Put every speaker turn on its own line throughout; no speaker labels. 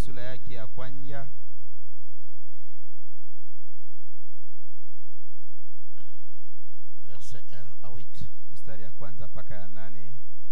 sura yake ya kwanza
verset 1 à 8.
mstari ya kwanza mpaka ya 8.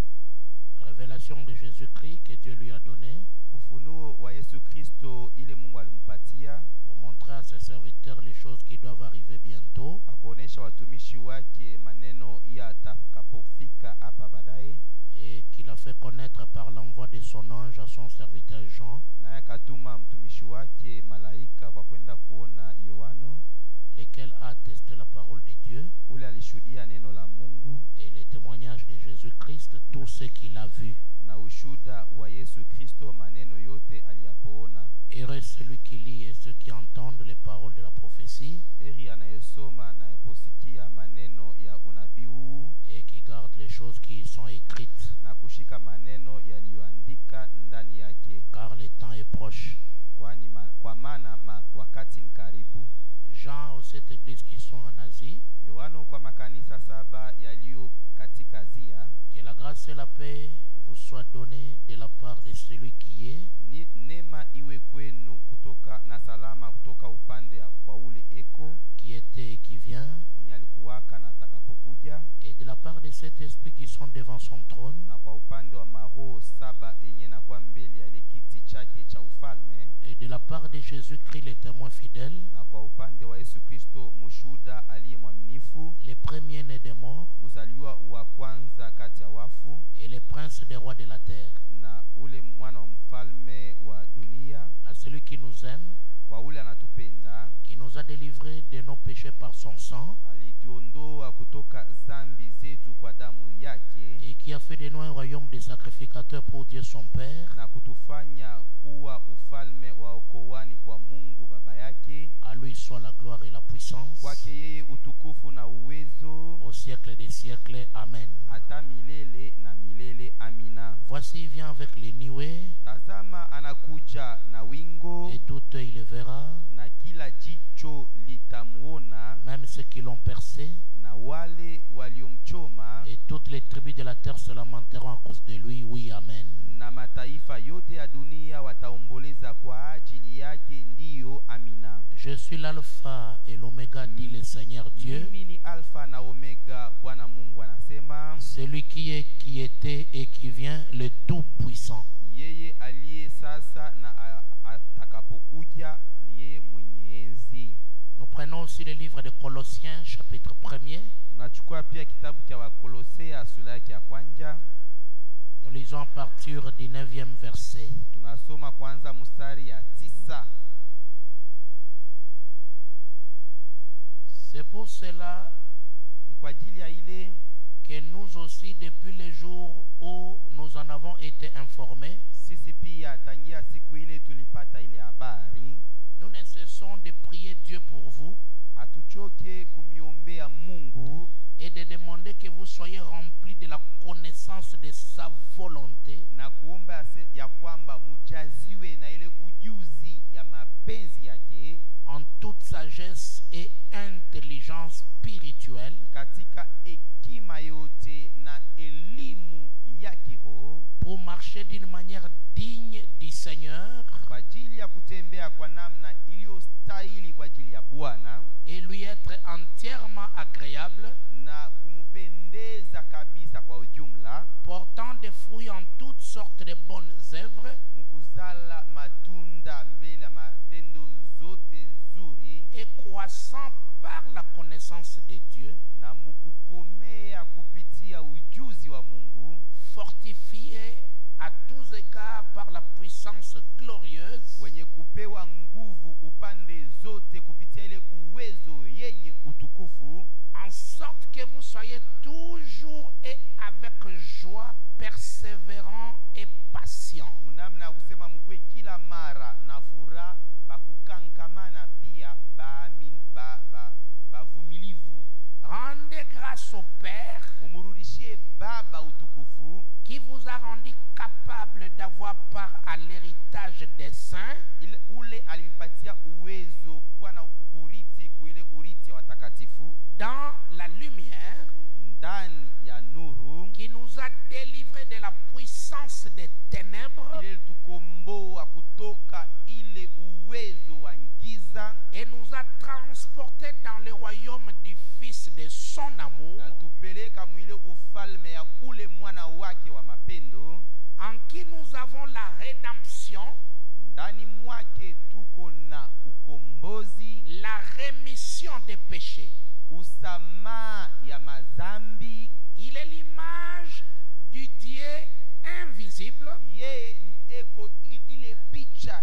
Révélation de Jésus-Christ que Dieu lui a donné
Ufunuo wa Yesu Kristo ile Mungu alimpatia
pour montrer à ses serviteurs les choses qui doivent arriver bientôt.
akuonesha watumishi wake maneno yatakapofika hapa baadaye,
Et qu'il a fait connaître par l'envoi de son ange à son serviteur Jean,
naye akatuma mtumishi wake malaika kwa kwenda kuona Yohano,
lequel a attesté la parole de Dieu
ule alishuhudia neno la Mungu
et les témoignages de Jésus-Christ, tout ce qu'il a vu.
na ushuda wa Yesu Kristo maneno yote aliyapoona.
Heureux celui qui lit et ceux qui entendent les paroles de la prophétie
Heri anayesoma na anayeposikia maneno ya unabii huu
et qui garde les choses qui y sont écrites,
na kushika maneno yaliyoandika ndani yake,
car le temps est proche.
kwani kwa maana wakati ni karibu.
Jean aux 7 églises qui sont en Asie,
Yohano kwa makanisa 7 yaliyo katika Asia,
que la grâce et la paix vous soient données de la part de celui qui est,
neema iwe kwenu kutoka na salama kutoka upande kwa ule eko
qui était et qui vient,
mwenye alikuwaka na atakapokuja,
et de la part de cet esprit qui sont devant son trône,
na kwa upande wa maroho 7 yenye na kwa mbele ya ile kiti chake cha ufalme,
et de la part de Jésus-Christ le témoin fidèle,
na kwa upande wa Yesu Kristo mshuhuda aliye mwaminifu,
le premier-né des morts
mzaliwa wa kwanza kati ya wafu,
et le prince des rois de la terre,
na ule mwana wa mfalme wa dunia,
à celui qui nous aime,
kwa ule anatupenda,
qui nous a délivrés de nos péchés par son sang,
alijiondoa kutoka zambi zetu kwa damu yake,
et qui a fait de nous un royaume de sacrificateurs pour Dieu son Père.
na kutufanya kuwa ufalme wa okoani kwa Mungu Baba yake.
À lui soit la gloire et la puissance
Kwake yeye utukufu na uwezo
au siècle des siècles. Amen.
hata milele na milele. Amina.
Voici il vient avec les nuées,
Tazama anakuja na wingo,
et tout œil le verra,
na kila jicho litamuona,
même ceux qui l'ont percé,
na wale waliomchoma,
et toutes les tribus de la terre se lamenteront à cause de lui. Oui, amen.
na mataifa yote ya dunia wataomboleza kwa ajili yake. Ndiyo, amina.
Je suis l'alpha et l'oméga, dit le Seigneur Dieu,
Mimi ni alfa na omega, Bwana Mungu anasema,
celui qui est, qui était et qui vient, le tout-puissant.
yeye aliye sasa na atakapokuja, ni yeye mwenye enzi.
Nous prenons aussi le livre de Colossiens, chapitre 1er.
Tunachukua pia kitabu cha Wakolosea sura yake ya kwanza.
Nous lisons à partir du 9e verset.
Tunasoma kwanza mstari ya 9.
C'est pour cela
Ni kwa ajili ya ile
que nous aussi, depuis le jour où nous en avons été informés,
sisi pia tangia siku ile tulipata ile habari,
nous ne cessons de prier Dieu pour vous
atuchoke kumiombea Mungu
et de demander que vous soyez remplis de la connaissance de sa volonté
na kuomba ya kwamba mujaziwe na ile ujuzi ya mapenzi yake
en toute sagesse et intelligence spirituelle,
katika hekima yote na elimu ya kiroho,
pour marcher d'une manière digne du Seigneur
kwa ajili ya kutembea kwa namna iliyostahili kwa ajili ya Bwana
et lui être entièrement agréable,
na kumpendeza kabisa kwa ujumla,
portant des fruits en toutes sortes de bonnes œuvres
mukuzala matunda mbele ya matendo zote nzuri,
et croissant par la connaissance de Dieu,
na mukukomea kupitia ujuzi wa Mungu,
fortifié à tous égards par la puissance glorieuse
wenye kupewa nguvu upande zote kupitia ile uwezo yenye utukufu,
en sorte que vous soyez toujours et avec joie persévérant et patient,
mnamna kusema mkue kila mara na furaha, bakukankamana pia bavumilivu.
rendez grâce au Père
Mumurudishie Baba utukufu
qui vous a rendu capable d'avoir part à l'héritage des saints
ule alimpatia uwezo kuwa na uriti kuile uriti ya watakatifu
dans la lumière,
ndani ya nuru,
qui nous a délivrés de la puissance des ténèbres
ile tukomboa kutoka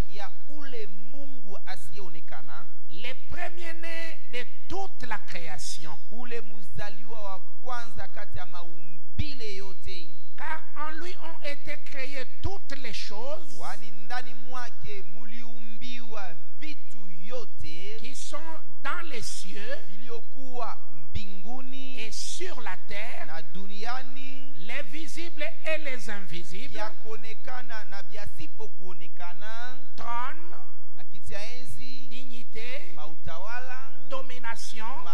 ya ule Mungu asiyeonekana,
les premiers-nés de toute la création.
ule muzaliwa wa kwanza kati ya maumbile yote.
Car en lui ont été créées toutes les choses
Wani ndani mwake muliumbiwa vitu yote
qui sont dans les cieux
viliokuwa mbinguni
et sur la terre,
na duniani,
les visibles et les invisibles,
vya kuonekana na vyasipo kuonekana,
trône,
makiti ya enzi,
dignité,
mautawala,
domination,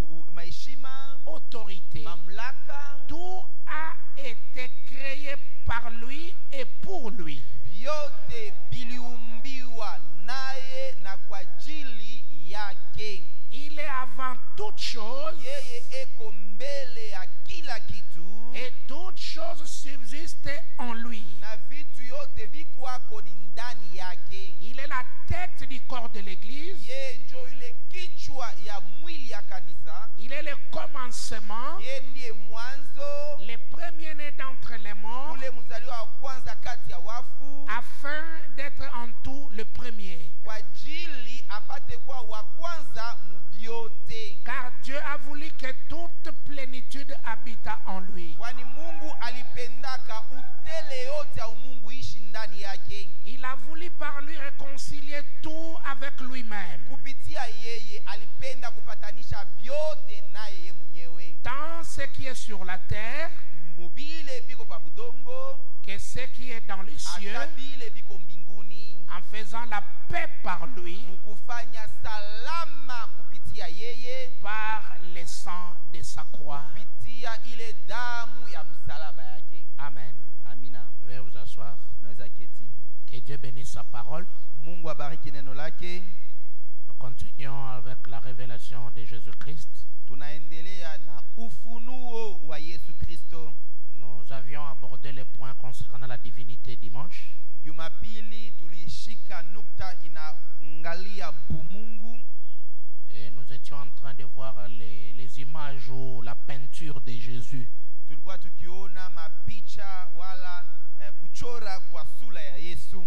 maheshima,
autorité.
mamlaka,
Tout a été créé par lui et pour lui.
vyote viliumbiwa naye na kwa ajili yake.
Il est avant toute chose
Yeye eko mbele ya kila kitu,
et toute chose subsiste en lui.
na vitu yote vikwako ni ndani yake.
Il est la tête du corps de l'église.
Yeye njo ile kichwa ya mwili ya kanisa.
Il est le commencement,
Yeye ndiye mwanzo,
le premier-né d'entre les morts,
ule mzaliwa wa kwanza kati ya wafu,
afin d'être en tout le premier.
kwa ajili apate kuwa wa kwanza mubyote.
Car Dieu a voulu que toute plénitude habita en lui.
Kwani Mungu alipendaka utele yote au Mungu ishi ndani yake.
Il a voulu par lui réconcilier tout avec lui-même.
Kupitia yeye alipenda kupatanisha vyote na yeye mwenyewe.
Tant ce qui est sur la terre
Mubile biko pa budongo,
que ce qui est dans les cieux,
atabile biko mbinguni.
en faisant la paix par lui,
Mukufanya salama kupitia yeye,
par le sang de sa croix.
kupitia ile damu ya msalaba yake.
Amen.
Amina.
Veuillez vous asseoir.
Unaweza keti.
Que Dieu bénisse sa parole.
Mungu abariki neno lake.
Nous continuons avec la révélation de Jésus-Christ.
Tunaendelea na ufunuo wa Yesu Kristo.
Nous avions abordé les points concernant la divinité dimanche.
Jumapili tulishika nukta inaangalia bumungu.
Et nous étions en train de voir les images ou la peinture de Jésus.
Tulikuwa tukiona mapicha wala kuchora kwa sura ya Yesu.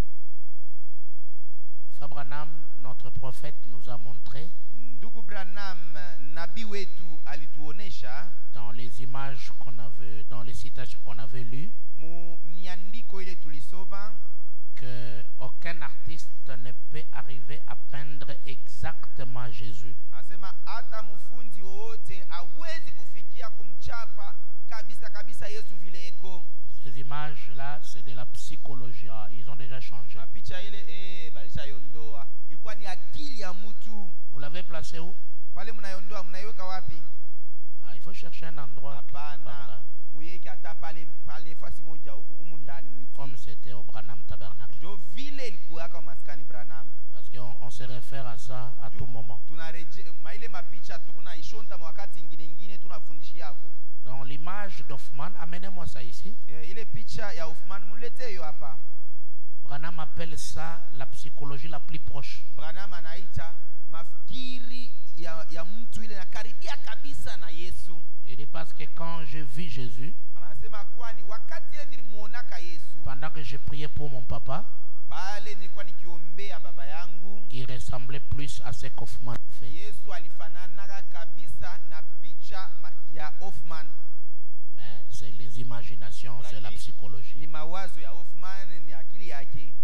Frère Branham, notre prophète, nous a montré
Ndugu Branham nabii wetu alituonesha
dans les images qu'on avait, dans les citations qu'on avait lues,
mu miandiko ile tulisoma
que aucun artiste ne peut arriver à peindre exactement Jésus.
asema hata mfundi wowote hawezi kufikia kumchapa kabisa kabisa Yesu vile eko.
Ces images-là, c'est de la psychologie. Ils ont déjà changé.
Mapicha ile balisha yondoa. Ilikuwa ni akili ya mtu.
Vous l'avez placé où?
Pale mnayondoa mnaiweka wapi?
Ah, il faut chercher un endroit par là,
Hapana. Muyeke hata pale fasi moja huku humu ndani mwiti.
comme c'était au Branham Tabernacle.
Jo vile ilikuwa kama maskani Branham.
Parce qu'on se réfère à ça à tout moment.
Tunareje maile mapicha tu kuna ishonta wakati ingine tunafundishia yako.
Donc l'image d'Hoffmann, amenez-moi ça ici.
Ile picha ya Hoffman mulete hiyo hapa.
Branham appelle ça la psychologie la plus proche.
Branham anaita mafikiri ya mtu ile nakaribia kabisa na Yesu.
Il dit parce que quand je vis Jésus,
Anasema kwani wakati ile nilimuonaka Yesu,
pendant que je priais pour mon papa,
pale nilikuwa nikiombea baba yangu,
il ressemblait plus à ce qu'Hoffmann fait.
Yesu alifanana kabisa na picha ya Hoffman.
Mais c'est les imaginations, c'est la
Ni
psychologie.
mawazo ya Hoffman, ni akili yake.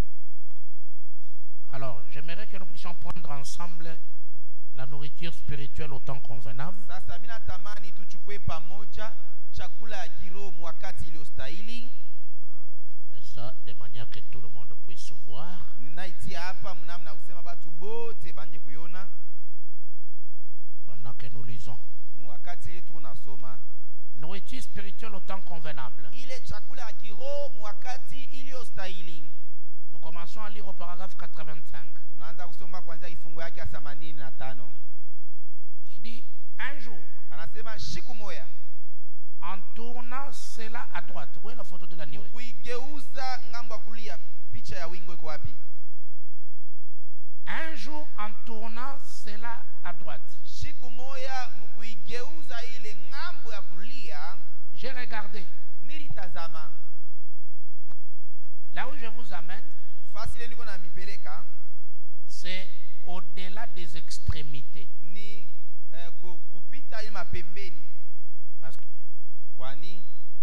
Alors, j'aimerais que nous puissions prendre ensemble la nourriture spirituelle au temps convenable.
Sasa mimi natamani tuchukue pamoja chakula ya kiroho wakati ile ustahili.
Je mets ça de manière que tout le monde puisse voir.
Ninaitia hapa mnamna kusema watu bote banje kuiona
Pendant que nous lisons.
wakati ile tunasoma.
Nourriture spirituelle au temps convenable.
Ile chakula ya kiroho wakati ile ustahili.
Nous commençons à lire au paragraphe 85.
Tunaanza kusoma kuanzia kifungu yake ya 85.
Il dit, un jour,
Anasema siku moja,
en tournant cela à droite. Où est la photo de la nuée?
kuigeuza ngambo ya kulia, picha ya wingo iko wapi?
Un jour, en tournant cela à droite,
Siku moja mkuigeuza ile ngambo ya kulia,
j'ai regardé.
nilitazama
Là où je vous amène,
fasi ile niko na mipeleka.
des extrémités.
ni kupita ile mapembeni,
Parce que
kwani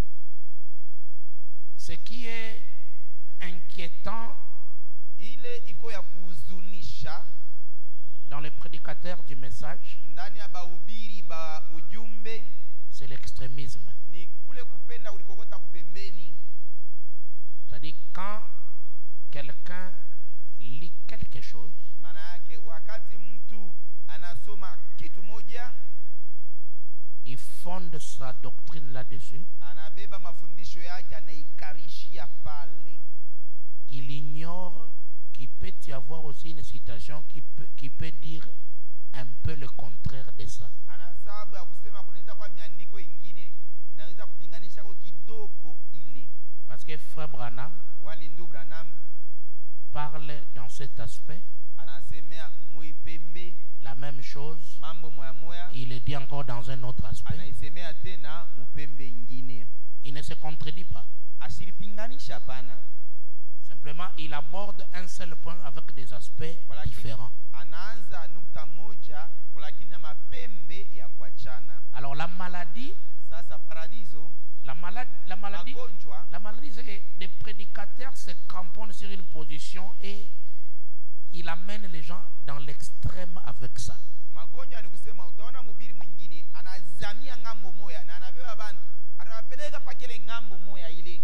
ce qui est inquiétant
ile iko ya kuhuzunisha
dans les prédicateurs du message,
ndani ya bahubiri ba ujumbe
c'est l'extrémisme.
ni kule kupenda ulikokota kupembeni.
C'est-à-dire quand quelqu'un lit quelque chose,
Maana yake wakati mtu anasoma kitu moja,
il fonde sa doctrine là-dessus,
anabeba mafundisho yake anaikarishia pale.
il ignore qu'il peut y avoir aussi une citation qui peut dire un peu le contraire de ça.
Ana sababu ya kusema kunaweza kwa miandiko ingine inaweza kupinganisha kwa kidogo ile.
Parce que Frère Branham
Wani ndugu Branham
parle dans cet aspect
anasemea muipembe
la même chose,
mambo moya moya,
il le dit encore dans un autre aspect.
anaisemea tena mupembe ingine.
Il ne se contredit pas.
Asipinganisha pana.
Simplement, il aborde un seul point avec des aspects différents.
Anaanza nukta moja lakini na mapembe ya kuachana.
Alors la maladie,
Sasa paradiso,
la maladie,
magonjwa,
c'est que des prédicateurs se cramponnent sur une position et il amène les gens dans l'extrême avec ça.
magonjwa ni kusema utaona mhubiri mwingine anazamia ngambo moya na anabeba abantu anawapeleka pakele ngambo moya ile.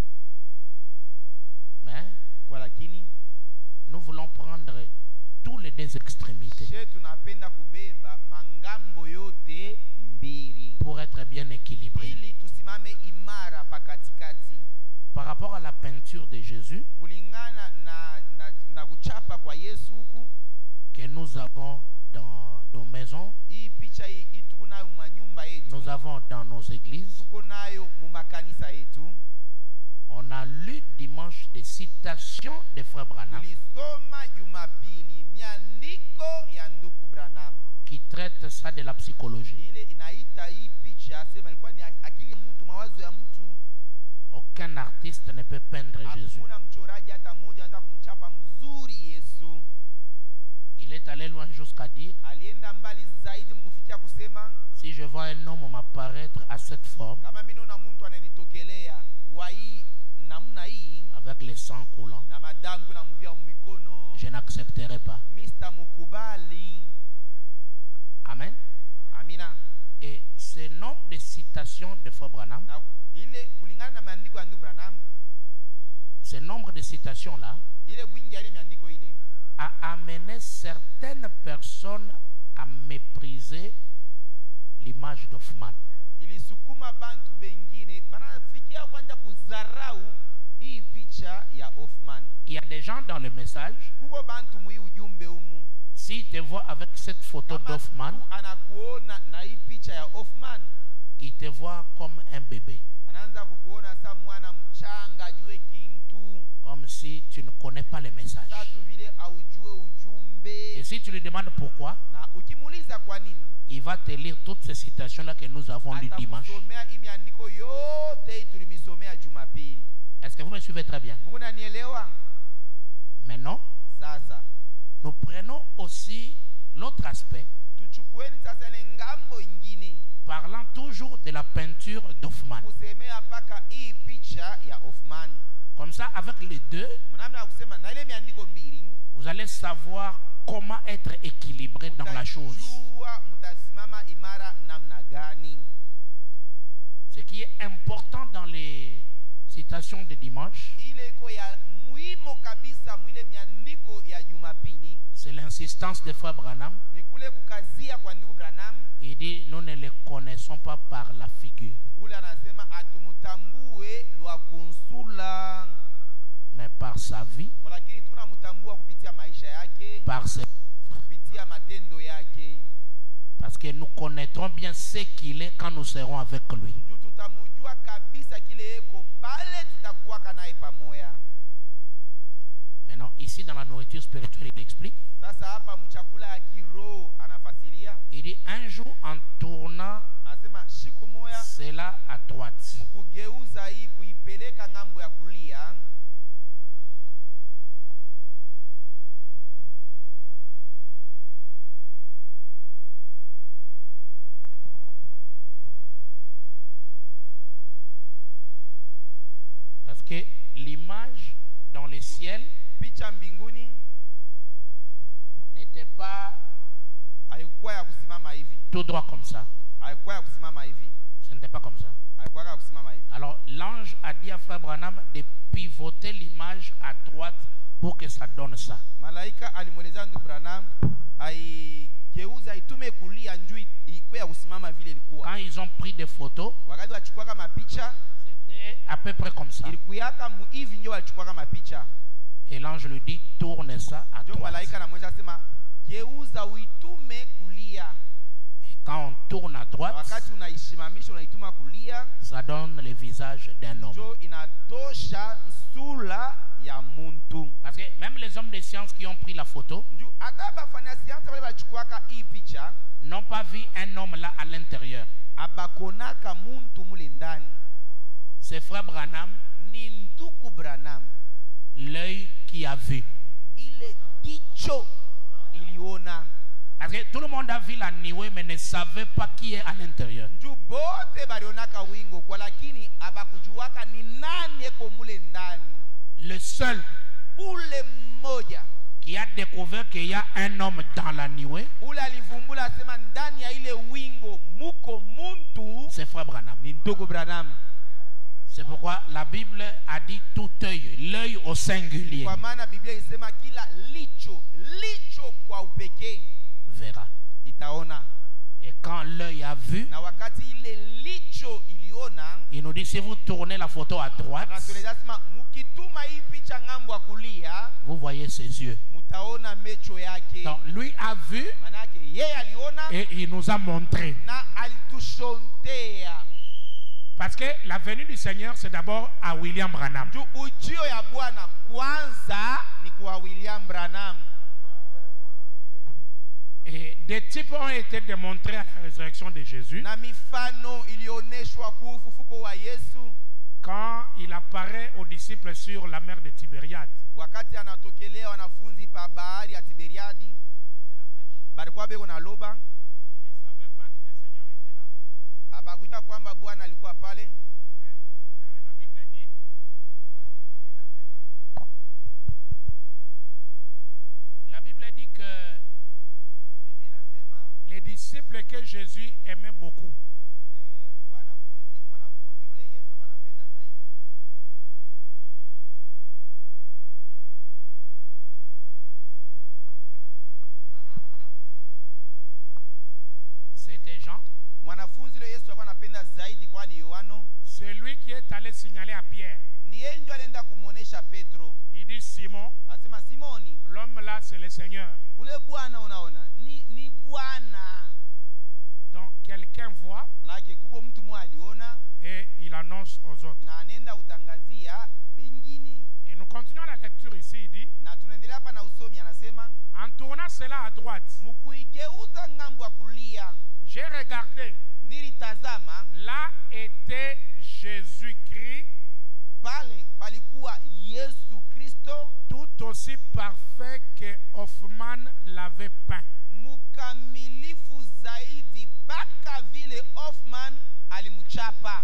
Mais
Kwa lakini
nous voulons prendre tous les deux extrémités
she tunapenda kubeba mangambo yote mbili
pour être bien équilibré.
ili tusimame imara pakatikati.
Par rapport à la peinture de Jésus
Kulingana na kuchapa kwa Yesu huku,
que nous avons dans nos maisons,
hii picha hii tuko nayo manyumba yetu,
nous avons dans nos églises,
tuko nayo mu makanisa yetu.
on a lu dimanche des citations de Frère Branham
Tulisoma Jumapili miandiko ya ndugu Branham
qui traite ça de la psychologie.
ile inaita hii picha sema ilikuwa ni akili ya mtu, mawazo ya mtu.
Aucun artiste ne peut peindre Jésus.
Hakuna mchoraji hata mmoja anaweza kumchapa mzuri Yesu.
Il est allé loin jusqu'à dire,
Alienda mbali zaidi mkufikia kusema
si je vois un homme m'apparaître à cette forme,
kama mimi naona mtu ananitokelea wa hii namna hii
avec le sang coulant,
na madamu kuna mvia mikono,
je n'accepterai pas.
Mr. Mukubali.
Amen.
Amina.
Et ce nombre de citations de Frère Branham,
Na ile kulingana na maandiko ya ndugu Branham,
ce nombre de citations-là
ile wingi ya ile miandiko ile
a amené certaines personnes à mépriser l'image d'Hoffmann.
ilisukuma bantu bengine banafikia kwanza kudharau hii picha ya Hoffmann.
Il y a des gens dans le message,
Kuko bantu mui ujumbe umu,
s'ils te voient avec cette photo
kama
d'Hoffmann,
mtu anakuona na hii picha ya Hoffmann,
ils te voient comme un bébé,
anaanza kukuona sa mwana mchanga ajue kintu,
comme si tu ne connais pas le message.
sasa vile aujue ujumbe.
Et si tu lui demandes pourquoi,
Na ukimuuliza kwa nini,
il va te lire toutes ces citations-là que nous avons lues dimanche.
atakusomea hii miandiko yote hii tulimisomea Jumapili.
Est-ce que vous me suivez très bien?
Mungu nanielewa?
Maintenant,
Sasa
nous prenons aussi l'autre aspect,
tuchukueni sasa ile ngambo ingine,
parlant toujours de la peinture d'Hoffmann.
kusemea paka hii picha ya Hoffmann.
Comme ça, avec les deux,
Mnamna kusema na ile miandiko mbili,
vous allez savoir comment être équilibré dans la chose.
mutajua mutasimama imara namna gani.
Ce qui est important dans les citations de dimanche,
Ile iko ya muhimu kabisa mwile miandiko ya Jumapili
c'est l'insistance de Frère Branham.
ni kule kukazia kwa ndugu Branham.
Il dit, nous ne les connaissons pas par la figure,
Ule anasema atumutambue lwa kunsula,
mais par sa vie,
kwa lakini tunamtambua kupitia maisha yake,
par ses...
kupitia matendo yake.
Parce que nous connaîtrons bien ce qu'il est quand nous serons avec lui.
Ndio tutamujua kabisa kile eko pale tutakuwa naye pamoja.
Maintenant, ici dans la nourriture spirituelle, il explique.
Sasa hapa mchakula ya kiroho anafasiria,
Il dit, un jour en tournant
anasema siku moja
cela à droite,
mkugeuza hii kuipeleka ngambo ya kulia,
le ciel
picha mbinguni
n'était pas
haikuwa ya kusimama hivi,
tout droit comme ça.
haikuwa ya kusimama hivi,
Ce n'était pas comme ça.
haikuwa ya kusimama hivi.
Alors l'ange a dit à Frère Branham de pivoter l'image à droite pour que ça donne ça.
Malaika alimweleza ndugu Branham aigeuza itume kulia njoo ikuwe ya kusimama vile ilikuwa.
Quand ils ont pris des photos,
Wakati wachukua kama picha
c'était à peu près comme ça.
ilikuwa hivi ndio walichukua kama picha.
Et l'ange lui dit tourne ça à
Ndio
droite.
malaika anamweleza sema geuza uitume kulia.
Et quand on tourne à droite,
Wakati unaisimamisha unaituma kulia,
ça donne le visage d'un homme.
ndio inatosha sura ya muntu.
Parce que même les hommes de science qui ont pris la photo
Ndio hata bafanya siansa wale bachukuaka hii picha
n'ont pas vu un homme là à l'intérieur.
abakonaka muntu mule ndani.
C'est Frère Branham,
Ni ndugu Branham,
l'œil qui a vu.
ile jicho iliona.
Parce que tout le monde a vu la nuée mais ne savait pas qui est à l'intérieur.
Ndio bote balionaka wingo kwa lakini abakujuaka ni nani eko mule ndani.
Le seul
Ule mmoja
qui a découvert qu'il y a un homme dans la nuée,
ule alivumbula sema ndani ya ile wingo muko muntu
c'est Frère Branham.
ni ndugu Branham.
C'est pourquoi la Bible a dit tout œil, l'œil au singulier,
Kwa maana Biblia inasema kila licho kwa upekee
verra.
itaona.
Et quand l'œil a vu,
Na wakati ile licho iliona,
il nous dit si vous tournez la photo à droite,
anatueleza sema mukituma hii picha ngambo ya kulia
vous voyez ses yeux.
mutaona mecho yake.
Donc lui a vu
Maana yake yeye aliona
et il nous a montré.
na alitushontea.
Parce que la venue du Seigneur, c'est d'abord à William Branham.
Juu ujio ya Bwana kwanza ni kwa William Branham.
Et des types ont été démontrés à la résurrection de Jésus.
Na mifano ilioneshwa ku ufufuko wa Yesu
Quand il apparaît aux disciples sur la mer de Tibériade.
wakati anatokelea wanafunzi pa bahari ya Tiberiadi, balikuwa beko na loba,
Ils ne savaient pas que le Seigneur était là.
abakujua kwamba Bwana alikuwa pale.
La Bible dit, que
Biblia inasema
les disciples que Jésus aimait beaucoup,
wanafunzi ule Yesu alikuwa anapenda zaidi
c'était Jean,
mwanafunzi ule Yesu alikuwa anapenda zaidi kwani Yohano
celui qui est allé signaler à Pierre.
ndiye ndio alienda kumuonesha Petro.
Il dit Simon,
Asema Simoni,
l'homme là c'est le Seigneur.
ule Bwana unaona ni Bwana.
Donc quelqu'un voit
Manake kuko mtu mmoja aliona
et il annonce aux autres.
na anenda utangazia bengine.
Et nous continuons la lecture ici, il dit,
Na tunaendelea hapa na usomi, anasema
en tournant cela à droite,
mkuigeuza ngambo ya kulia
j'ai regardé,
nilitazama,
là était Jésus-Christ,
pale palikuwa Yesu Kristo
tout aussi parfait que Hoffmann l'avait peint.
mkamilifu zaidi mpaka vile Hoffman alimchapa.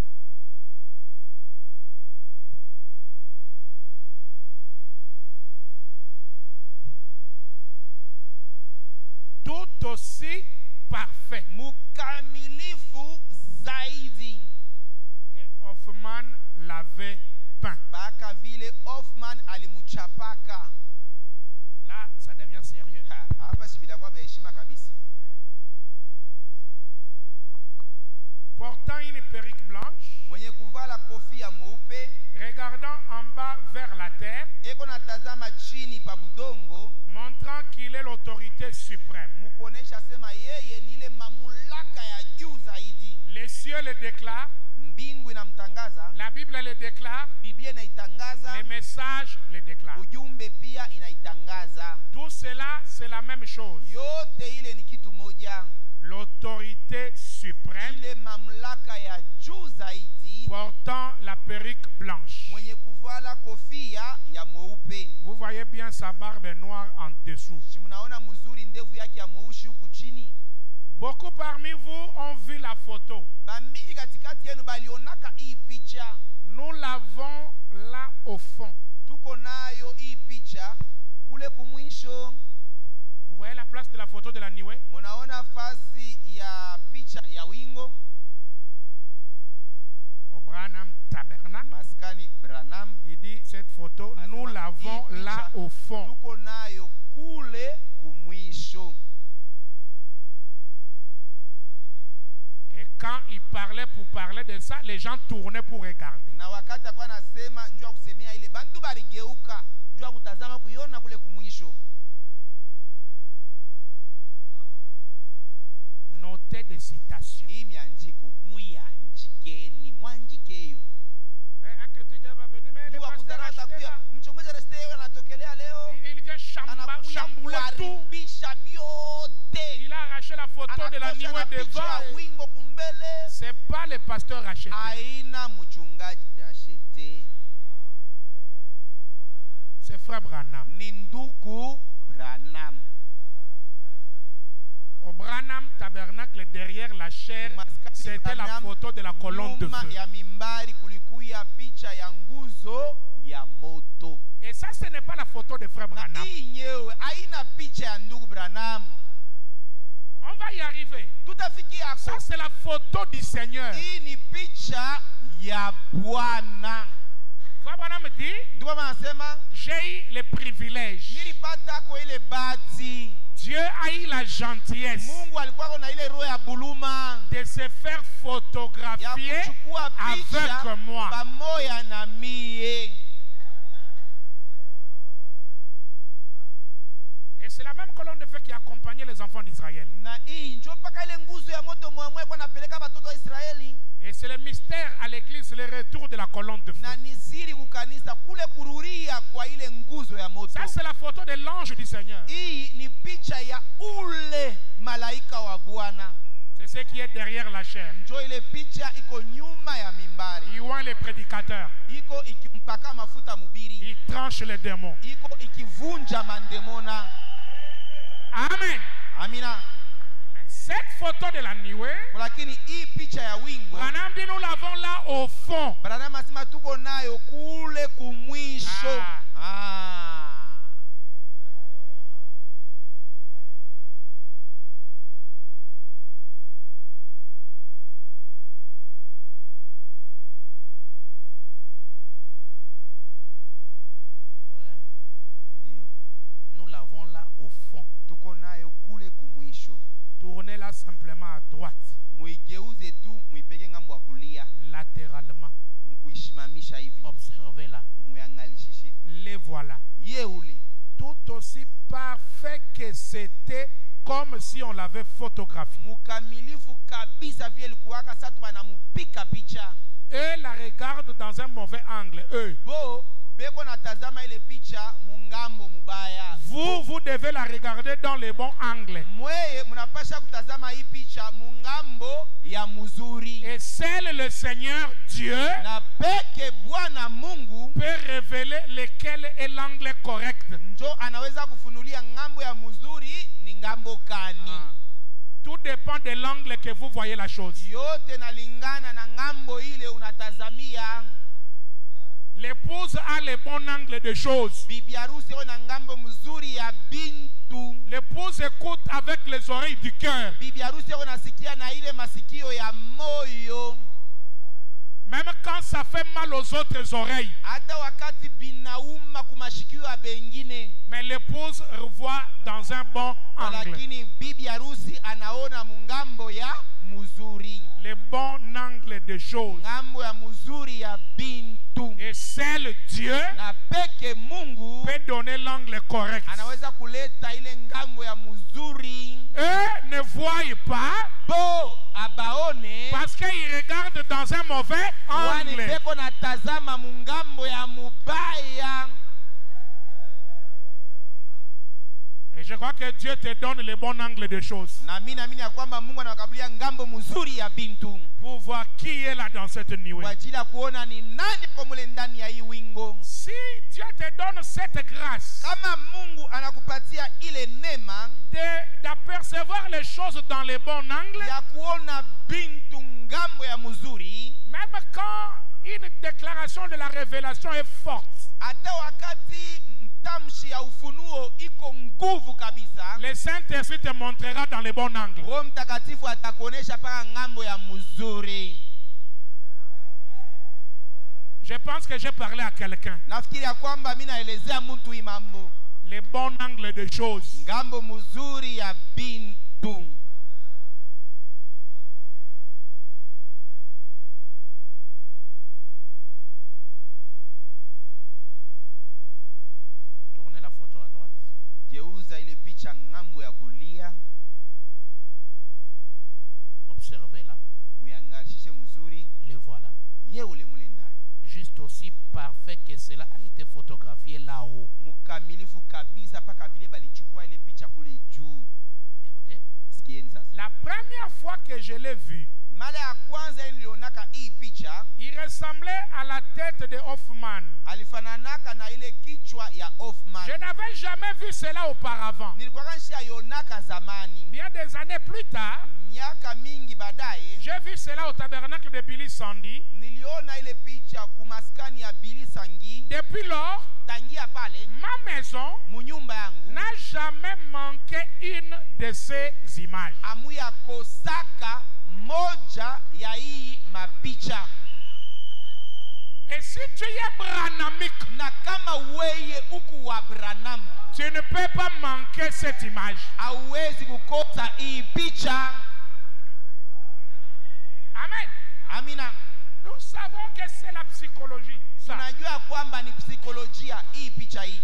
Tout aussi parfait
Mkamilifu zaidi
que Hoffmann l'avait peint.
mpaka vile Hoffman alimchapaka.
Là, ça devient sérieux.
Hapa sibida kwa heshima kabisa.
Portant une perruque blanche,
Mwenye kuvala kofia mweupe
regardant en bas vers la terre,
eko natazama chini pa budongo,
montrant qu'il est l'autorité suprême.
mukonesha sema yeye ni ile mamlaka ya juu zaidi.
Les cieux le déclarent,
Mbingu inamtangaza,
la Bible le déclare,
Biblia inaitangaza,
les messages le déclarent.
ujumbe pia inaitangaza.
Tout cela, c'est la même chose.
Yote ile ni kitu moja.
L'autorité suprême
Ile mamlaka ya juu zaidi,
portant la perruque blanche.
mwenye kuvala kofia ya mweupe.
Vous voyez bien sa barbe noire en dessous.
Si mnaona mzuri ndevu yake ya mweusi huku chini.
Beaucoup parmi vous ont vu la photo.
Bamingi katikati yenu balionaka hii picha.
Nous l'avons là au fond.
Tuko nayo hii picha kule kumwisho.
Vous voyez la place de la photo de la Niwe?
Munaona fasi ya picha ya wingo.
Au Branham Tabernacle.
Maskani Branham.
Il dit cette photo, nous l'avons là au fond.
Tuko nayo kule kumwisho.
Et quand il parlait pour parler de ça, les gens tournaient pour regarder.
Na wakati kwa nasema njoo kusemea ile bantu baligeuka njoo kutazama kuiona kule kumwisho.
Notez des citations.
Hii mianjiko muyanjikeni mwanjikeyo.
Un critique va venir, mais le pasteur acheté là,
mchungaji resteo anatokelea leo.
il vient chambouler tout. Il a arraché la photo de la Niwe devant. C'est pas le pasteur acheté.
Aina mchungaji acheté.
C'est frère Branham.
Ninduku Branham.
Au Branham Tabernacle, derrière la chair, c'était la photo de la colonne de feu. Et ça, ce n'est pas la photo de frère Branham. On va y arriver. Ça, c'est la photo du Seigneur. Frère Branham dit, j'ai eu le privilège. Dieu a eu la gentillesse de se faire photographier avec moi. Et c'est la même colonne de feu qui accompagnait les enfants d'Israël. Et c'est le mystère à l'église, le retour de la colonne de feu. Ça, c'est la photo de l'ange du Seigneur. C'est ce qui est derrière la chair. Il voit les prédicateurs. Il tranche les démons. Amen.
Amina.
Cette photo de la Niwe, Branham dit nous l'avons là au fond. Nous l'avons là au fond. Tournez-la simplement à droite. Latéralement. Observez-la. Les voilà. Tout aussi parfait que c'était, comme si on l'avait photographié. Eux la regardent dans un mauvais angle. Eux. Vous devez la regarder dans le bon angle. Et seul le Seigneur Dieu peut révéler lequel est l'angle correct. Tout dépend de l'angle que vous voyez la chose. L'épouse a le bon angle de choses. L'épouse écoute avec les oreilles du cœur. Même quand ça fait mal aux autres oreilles. Mais l'épouse revoit dans un bon angle. Le bon angle de choses. Et seul Dieu peut donner l'angle correct. Eux ne voient pas parce qu'ils regardent dans un mauvais angle. Et je crois que Dieu te donne le bon angle de choses. Pour voir qui est là dans cette nuit. Si Dieu te donne cette grâce d'apercevoir percevoir les choses dans les bons angles,
ya kuona bintu ngambo ya mzuri,
même quand une déclaration de la révélation est forte.
Hata wakati mtamshi ya ufunuo iko nguvu kabisa,
le Saint-Esprit te montrera dans les bons angles.
Roho Mtakatifu atakuonesha paka ngambo ya mzuri.
Je pense que j'ai parlé à quelqu'un.
Nafikiri ya kwamba mimi naelezea mtu imambo.
Les bons angles de choses.
Ngambo mzuri ya bintu.
Tournez la photo à droite.
Geuza ile picha ngambo ya kulia.
Observez là.
Muyangarishe mzuri.
Le voilà.
Yeule mule ndani.
Juste aussi parfait que cela a été photographié là-haut.
Mukamilifu kabisa paka vile balichukua ile picha kule juu.
Écoutez.
Sikieni sasa.
La première fois que je l'ai vu,
mara ya kwanza nilionaka hii picha,
il ressemblait à la tête de Hoffman.
Alifananaka na ile kichwa ya Hoffman.
Je n'avais jamais vu cela auparavant.
Nilikuwa kanishayonaka zamani.
Bien des années plus tard,
miaka mingi baadaye,
j'ai vu cela au tabernacle de Billy Sandy.
Niliona ile picha kumaskani ya Billy Sandy.
Depuis lors,
tangia pale,
ma maison
munyumba yangu
n'a jamais manqué une de ces images.
Amuya kosaka moja ya hii mapicha.
Et si tu es branamique,
na kama weye uku wa Branham,
tu ne peux pas manquer cette image.
Hauwezi kukosa hii picha.
Amen.
Amina.
Nous savons que c'est la psychologie.
Tunajua kwamba ni psikolojia hii picha hii.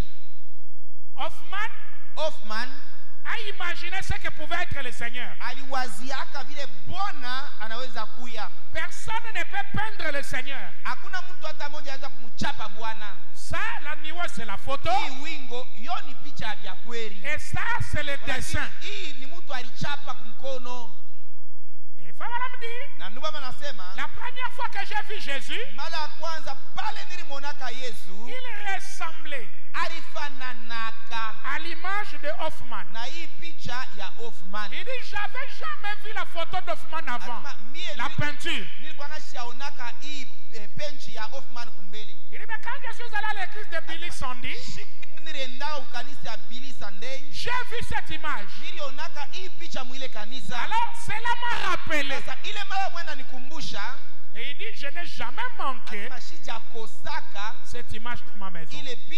Hoffman
a imaginé ce que pouvait être le Seigneur.
Aliwaziaka vile Bwana anaweza kuya.
Personne ne peut peindre le Seigneur.
Hakuna mtu hata mmoja anaweza kumchapa Bwana.
Ça, la niwa, c'est la photo.
Hii wingo, hiyo ni picha ya kweli.
Et ça, c'est le dessin.
Hii ni mtu alichapa kumkono.
Et Fabala me dit,
na nduba manasema,
la première fois que j'ai vu Jésus,
mara ya kwanza pale nilimonaka Yesu,
il ressemblait
alifananaka
à l'image de Hoffman.
Na hii picha ya Hoffman.
Il dit, j'avais jamais vu la photo d'Hoffman avant. La peinture.
Nilikuwa nashaonaka hii penchi ya Hoffman kumbele.
Il dit, mais quand je suis allé à l'église de Billy Sandy, j'ai vu cette image. Alors, cela m'a rappelé. Et il dit, je n'ai jamais manqué cette image dans ma maison.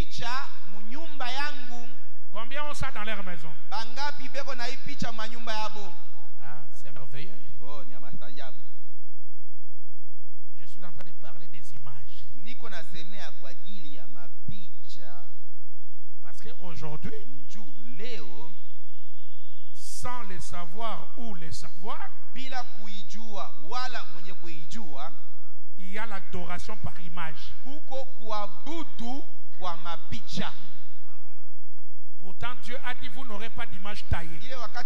Combien ont ça dans leur maison? Ah, c'est merveilleux. Je suis en train de parler des images. Parce qu'aujourd'hui, sans le savoir ou le savoir, il y a l'adoration par image. Pourtant, Dieu a dit, vous n'aurez pas d'image taillée.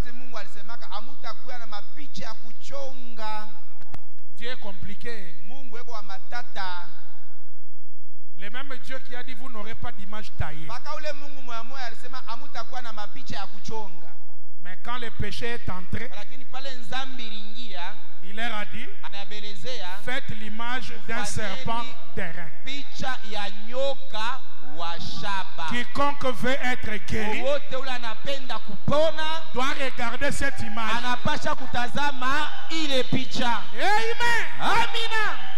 Dieu est compliqué. Le même Dieu qui a dit, vous n'aurez pas d'image taillée. Mais quand le péché est entré, il leur a dit, faites l'image d'un serpent d'airain. Quiconque veut être guéri doit regarder cette image. Amen.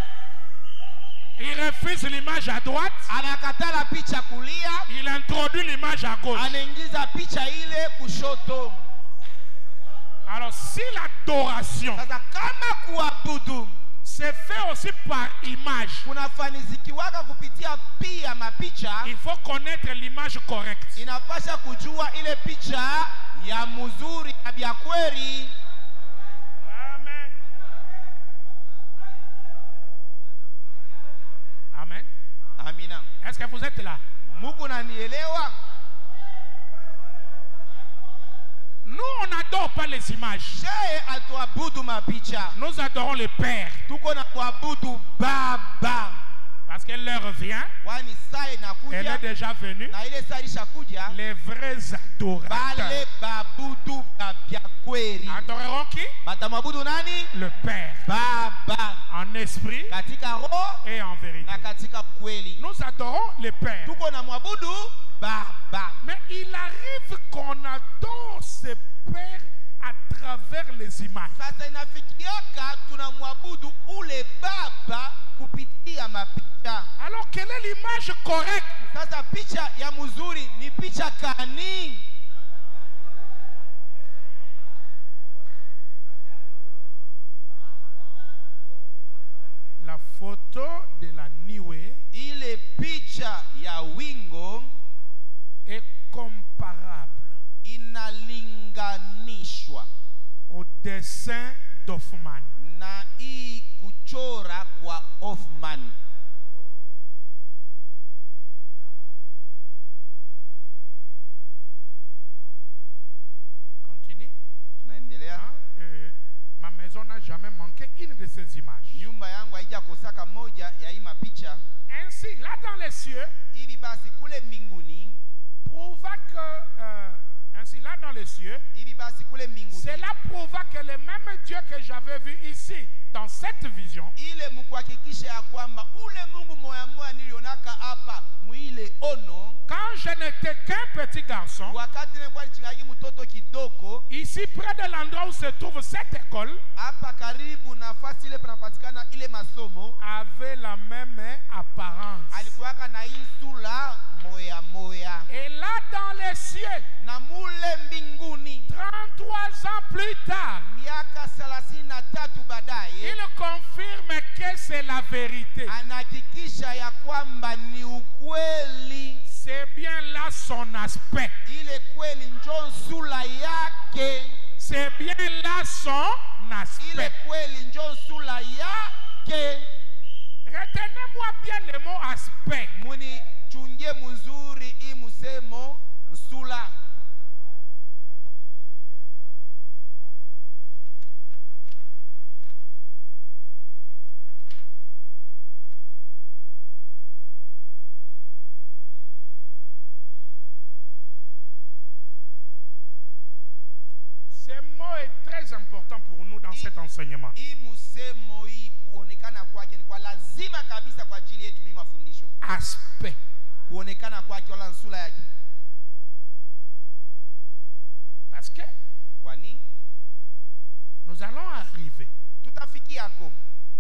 Il refuse l'image à droite. Il introduit l'image à gauche. Alors si l'adoration c'est fait aussi par image, il faut connaître l'image correcte. Amen.
Amen.
Est-ce que vous êtes là? Nous, on n'adore pas les images. Nous adorons le Père. Parce Parce que l'heure vient.
Kwani saa inakuja.
Elle est déjà venue.
Na ile saa ilishakuja.
Les vrais adorateurs.
Bale babudu babya kweli.
Adoreront qui?
Batamwabudu nani?
Le Père.
Baba.
En esprit
Katika roho
et en vérité.
na katika kweli.
Nous adorons le Père.
Tuko na mwabudu Baba.
Mais il arrive qu'on adore ce Père à travers les images.
Sasa inafikiaka tunamwabudu ule Baba kupitia mapicha.
Alors quelle est l'image correcte?
Sasa picha ya mzuri ni picha kani?
La photo de la niwe,
ile picha ya wingo
est comparable,
inalinganishwa
au dessin d'Hoffmann.
na hii kuchora kwa Hoffmann.
Continue.
Tunaendelea.
Ma maison n'a jamais manqué une de ces images.
Nyumba yangu haijakosaka moja ya hii mapicha.
Ainsi, là dans les cieux,
Hivi basi kule mbinguni,
prouva que ainsi là dans les cieux,
hivi basi kule mbinguni,
cela prouva que le même Dieu que j'avais vu ici dans cette vision,
ile mkuhakikisha ya kwamba ule Mungu moya moya nilionaka hapa muile ono,
quand je n'étais qu'un petit garçon,
wakati nilikuwa nichingaki mtoto kidogo,
ici près de l'endroit où se trouve cette école,
hapa karibu nafasi ile panapatikana ile masomo,
avait la même apparence.
alikuwaka na hii sura moya moya.
Et là dans les cieux,
Na mule mbinguni
33 ans plus tard,
miaka 33 baadaye,
il confirme que c'est la vérité.
anahakikisha ya kwamba ni ukweli.
C'est bien là son aspect.
Ile kweli njo sura yake.
C'est bien là son
Ile
aspect.
kweli njo sura yake.
Retenez-moi bien le mot aspect.
Muni chungie mzuri hii musemo sura.
Ce mot est très important pour nous dans cet enseignement.
Hii musemo hii kuonekana kwake ni kwa lazima kabisa kwa ajili yetu mimi mafundisho.
Aspect.
Kuonekana kwake wala sura yake.
Parce que
Kwani
nous allons arriver
tutafikiako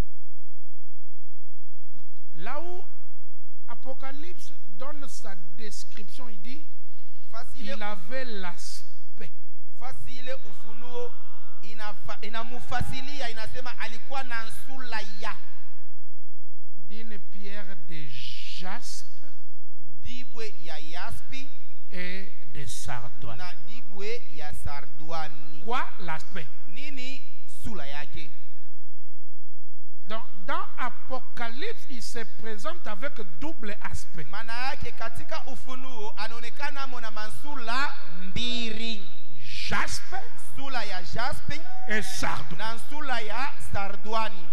là où Apocalypse donne sa description. Il dit il avait l'aspect.
fasi ile ufunuo inamufasilia inasema alikuwa na sura ya
d'une pierre de jaspe
dibwe ya yaspi
et de sardoine.
na dibwe ya sarduani.
Quoi l'aspect?
Nini sura yake?
Dans Apocalypse, il se présente avec double aspect.
Maana yake katika ufunuo anaonekana mona mansula mbili.
Jaspe
Sura ya jaspi
et sardoine.
na sura ya sarduani.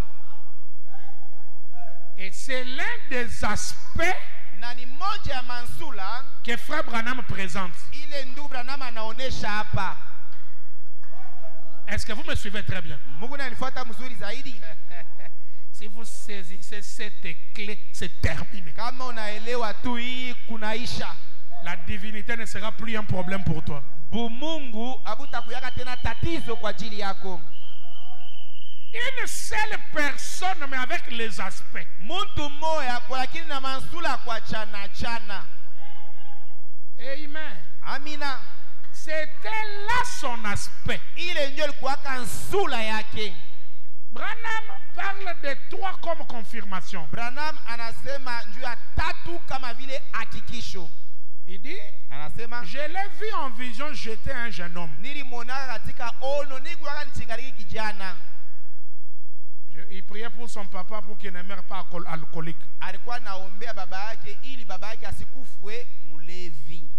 Et c'est l'un des aspects
Na ni moja ya mansula
que Frère Branham présente.
ile ndugu Branham anaonesha hapa.
Est-ce que vous me suivez très bien?
Mungu ananifuata mzuri zaidi.
Si vous saisissez cette clé, c'est terminé.
Kama unaelewa tu hii kunaisha.
La divinité ne sera plus un problème pour toi.
Bumungu abutakuyaka tena tatizo kwa ajili yako.
Une seule personne, mais avec les aspects.
Muntu moya kwa lakini na mansula kwa chana chana.
Amen.
Amina.
C'était là son aspect.
Ile ndio ilikuwa kansula yake.
Branham parle de trois comme confirmation.
Branham anasema njuu ya tatu kama vile hakikisho.
Il dit,
Anasema
je l'ai vu en vision, j'étais un jeune homme.
nilimwona katika ono nikuwaka nichingaliki kijana.
Il priait pour son papa pour qu'il ne meure pas alcoolique.
Alikuwa naombea baba yake ili baba yake asikufwe mulevi.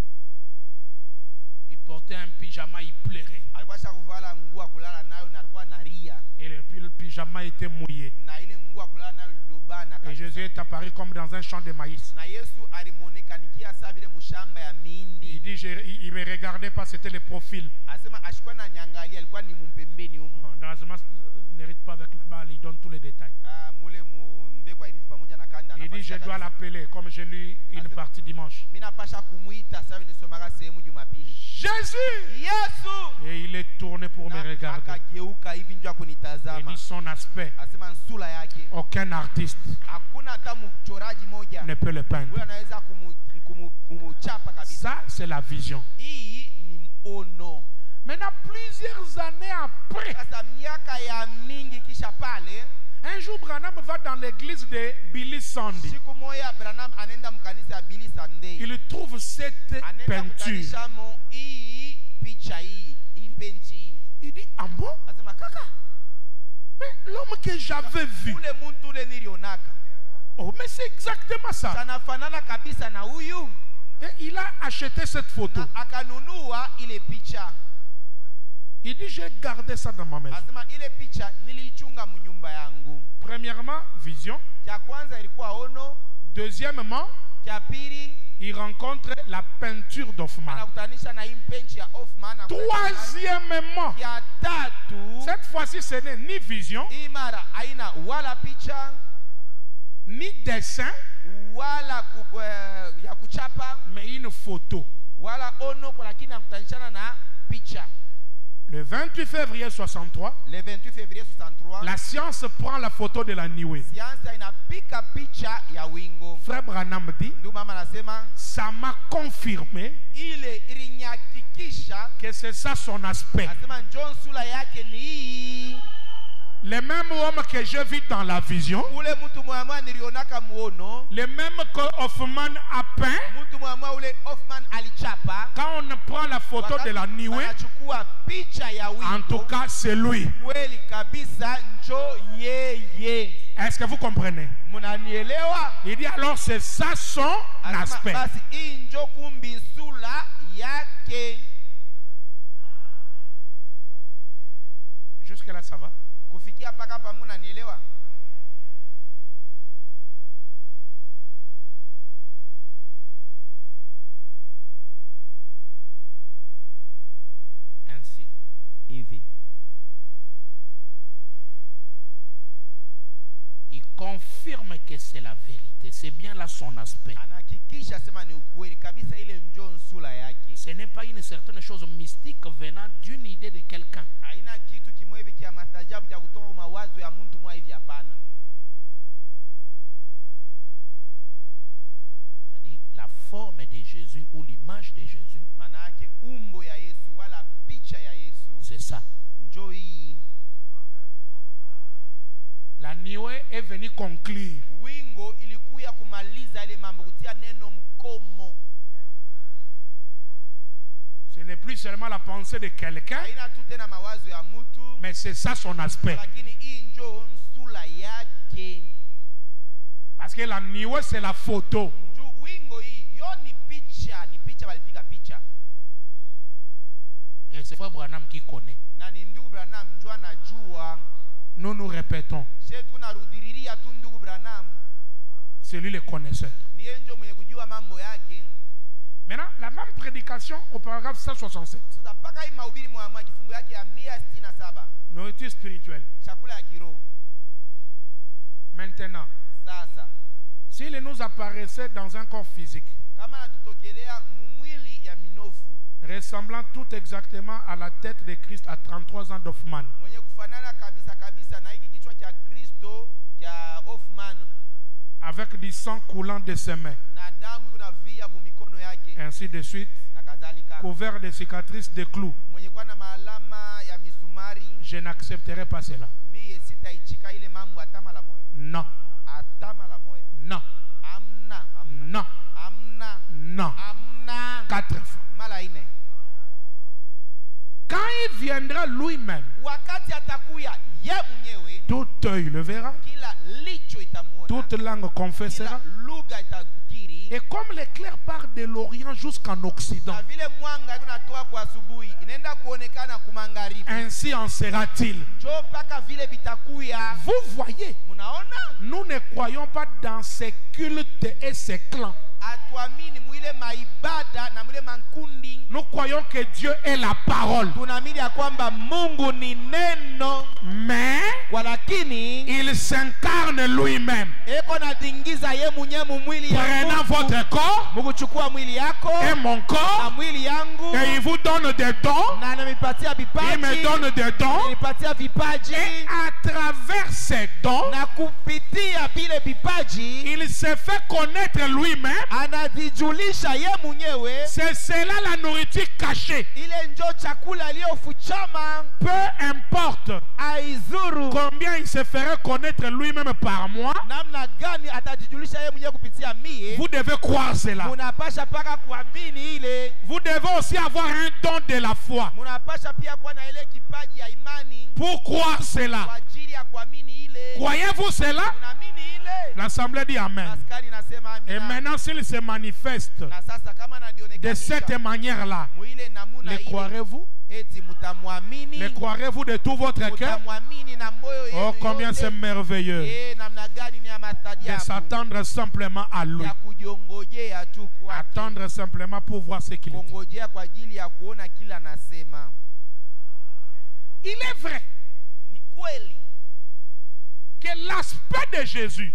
Il portait un pyjama, il pleurait.
Alikuwa shakuvala nguo kulala nayo na alikuwa naria.
Et le pyjama était mouillé.
Na ile nguo kulala nayo
Et Jésus est apparu comme dans un champ de maïs. Il dit, il me regardait pas, c'était le profil. Dans la semence, n'hérite pas avec la balle, il donne tous les détails. Il dit, je dois l'appeler, comme j'ai lu une partie dimanche. Jésus! Et il est tourné pour me regarder. Il dit son aspect. Aucun artiste ne peut le peindre. Ça, c'est la vision. Maintenant, plusieurs années après, un jour, Branham va dans l'église de Billy Sunday. Il trouve cette peinture. Il dit, ah bon? Mais l'homme que j'avais vu. Oh, mais c'est exactement ça. Et il a acheté cette photo. Il dit, j'ai gardé ça dans ma maison. Premièrement, vision. Deuxièmement, il rencontre la peinture d'Hoffmann. Troisièmement, cette fois-ci, ce n'est ni vision, ni dessin, mais une photo. Le 28 février 63, la science prend la photo de la nuée. Frère Branham dit, ça m'a confirmé que c'est ça son aspect. Le même homme que je vis dans la vision, le même que Hoffmann a peint, quand on prend la photo de la nuée, en tout cas c'est lui. Est-ce que vous comprenez? Il dit alors c'est ça son aspect. Jusque là ça va? Ainsi, il confirme que c'est la vérité. C'est bien là son aspect. Ce n'est pas une certaine chose mystique venant d'une idée de quelqu'un. C'est-à-dire la forme de Jésus ou l'image de Jésus. C'est ça. La nuée est venue conclure. Ce n'est plus seulement la pensée de quelqu'un, mais c'est ça son aspect. Parce que la nuée, c'est la photo. Et c'est Frère Branham qui connaît. Nous nous répétons. C'est lui le connaisseur. Maintenant, la même prédication au paragraphe 167. Nourriture spirituelle. Maintenant, s'il nous apparaissait dans un corps physique, ressemblant tout exactement à la tête de Christ à 33 ans d'Hoffmann, avec du sang coulant de ses mains, ainsi de suite, couvert de cicatrices de clous, je n'accepterai pas cela. Non. Non. Non. Non. 4 fois. Quand il viendra lui-même, tout œil le verra, toute langue confessera Et comme l'éclair part de l'Orient jusqu'en Occident, ainsi en sera-t-il. Vous voyez, nous ne croyons pas dans ces cultes et ces clans. Nous croyons que Dieu est la parole. Mais il s'incarne lui-même. Prenant votre corps et mon corps, et il vous donne des dons. Il me donne des dons. Et à travers ces dons, il s'est fait connaître lui-même. C'est cela la nourriture cachée. Peu importe combien il se ferait connaître lui-même par moi, vous devez croire cela. Vous devez aussi avoir un don de la foi pour croire cela. Croyez-vous cela? L'assemblée dit Amen. Et maintenant, s'il se manifeste de cette manière-là, le croirez-vous? Le croirez-vous de tout votre cœur? Oh, combien c'est merveilleux de s'attendre simplement à lui. Attendre simplement pour voir ce qu'il dit. Il est vrai que l'aspect de Jésus,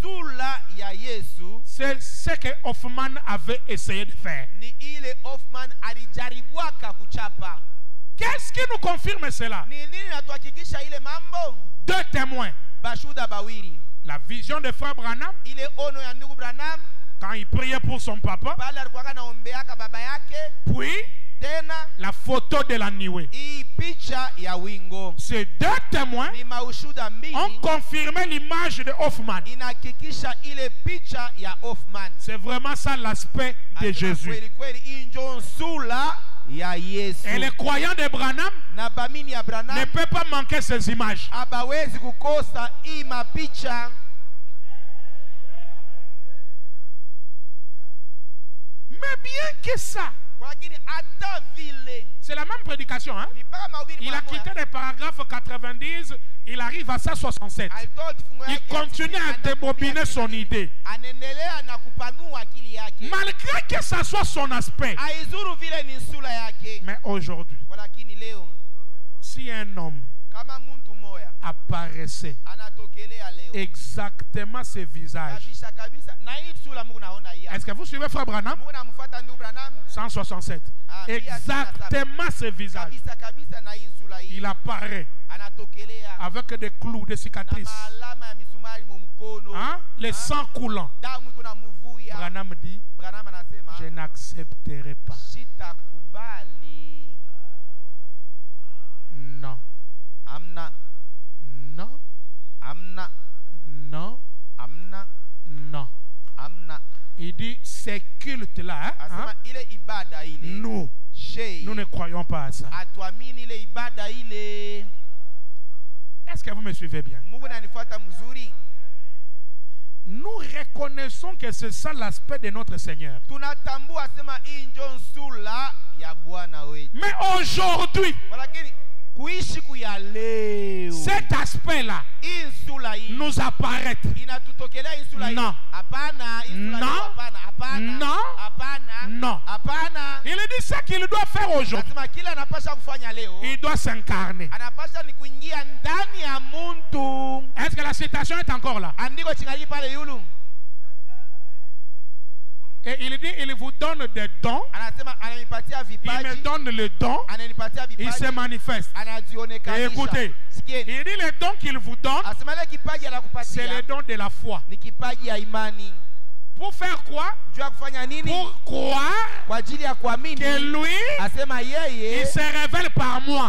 c'est ce que Hoffman avait essayé de faire. Qu'est-ce qui nous confirme cela? Deux témoins. La vision de frère Branham, quand il priait pour son papa, puis la photo de la nuée. Ces deux témoins ont confirmé l'image de Hoffman. C'est vraiment ça l'aspect de Jésus. Et les croyants de Branham ne peuvent pas manquer ces images. Mais bien que ça, c'est la même prédication. Hein? Il a quitté les paragraphes 90, il arrive à 167. Il continue à débobiner son idée. Malgré que ça soit son aspect. Mais aujourd'hui, si un homme apparaissait exactement ce visage, est-ce que vous suivez frère Branham? 167. Exactement ce visage. Il apparaît avec des clous, des cicatrices. Hein? Les sangs coulants. Branham dit, je n'accepterai pas. Non. Non. Non. Non. Il dit, ces cultes-là, hein? Nous ne croyons pas à ça. Est-ce que vous me suivez bien? Nous reconnaissons que c'est ça l'aspect de notre Seigneur. Mais aujourd'hui, cet aspect-là nous apparaît. Non. Non. Non. Non. Il dit ce qu'il doit faire aujourd'hui. Il doit s'incarner. Est-ce que la citation est encore là? Et il dit, il vous donne des dons. Il me donne le don. Il se manifeste. Et écoutez, il dit les dons qu'il vous donne, c'est les dons de la foi. Pour faire quoi? Pour croire que lui, il se révèle par moi.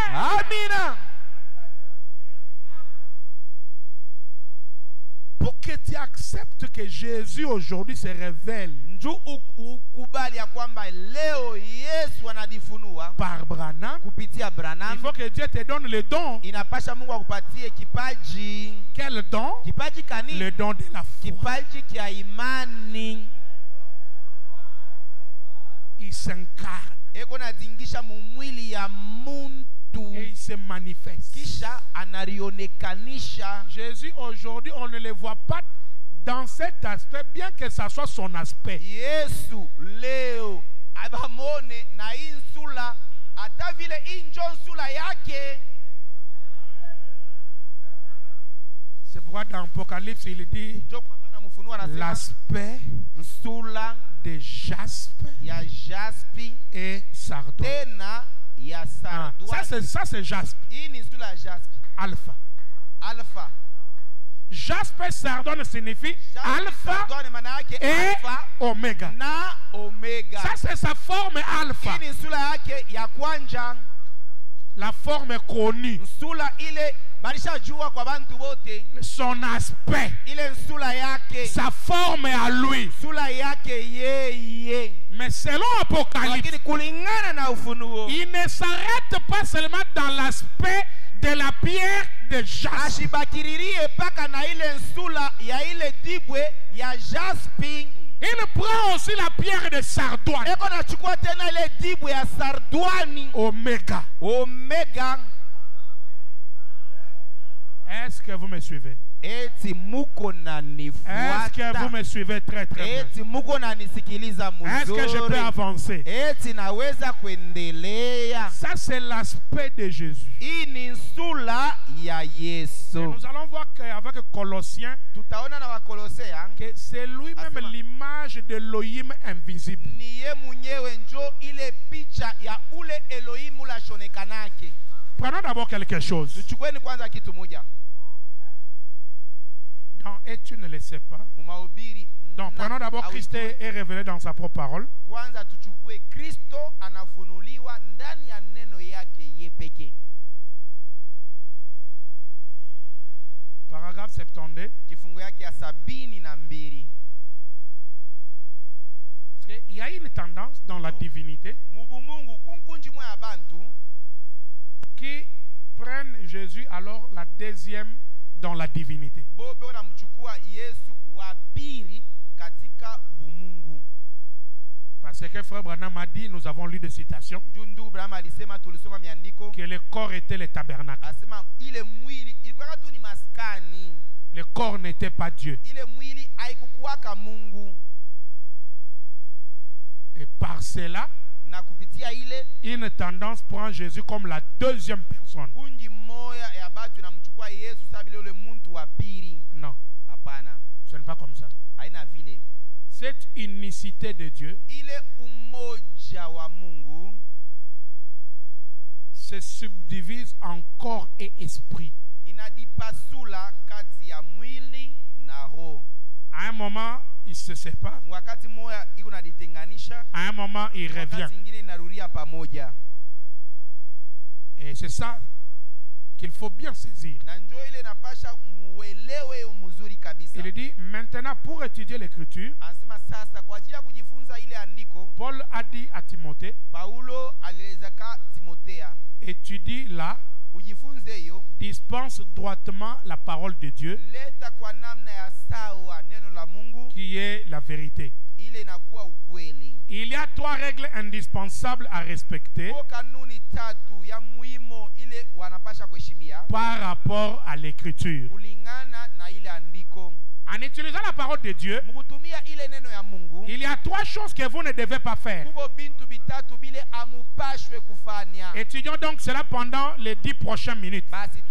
Amen. Pour que que tu acceptes que Jésus aujourd'hui se révèle par Branham, il faut que Dieu te donne le don. Quel don? Le don de la foi. Il s'incarne et il se manifeste. Jésus aujourd'hui, on ne le voit pas dans cet aspect, bien que ça soit son aspect. C'est pourquoi dans l'Apocalypse il dit l'aspect de jaspe et sardone. Ça c'est jaspe. Alpha. Jaspe et sardone signifie alpha et oméga. Ça c'est sa forme alpha. La forme connue. Son aspect. Sa forme à lui. Mais selon Apocalypse, il ne s'arrête pas seulement dans l'aspect de la pierre de jaspe. Il prend aussi la pierre de sardoine. Oméga. Est-ce que vous me suivez? Est-ce que vous me suivez très très bien? Est-ce que je peux avancer? Ça c'est l'aspect de Jésus. Et nous allons voir qu'avec Colossiens, que c'est lui-même l'image de l'Elohim invisible. Prenons d'abord quelque chose. Non, et tu ne le sais pas. Donc prenons d'abord Christ est révélé dans sa propre parole. Paragraphe 72. Parce qu'il y a une tendance dans la divinité qui prennent Jésus alors la deuxième dans la divinité. Parce que frère Branham a dit, nous avons lu des citations, que le corps était le tabernacle. Le corps n'était pas Dieu. Et par cela, une tendance prend Jésus comme la deuxième personne. Non, ce n'est pas comme ça. Cette unicité de Dieu se subdivise en corps et esprit. À un moment, il se sépare. À un moment, il revient. Et c'est ça qu'il faut bien saisir. Il dit maintenant pour étudier l'écriture, Paul a dit à Timothée, étudie là, dispense droitement la parole de Dieu qui est la vérité. Il y a 3 règles indispensables à respecter par rapport à l'écriture. En utilisant la parole de Dieu, il y a 3 choses que vous ne devez pas faire. Étudions donc cela pendant les 10 prochaines minutes.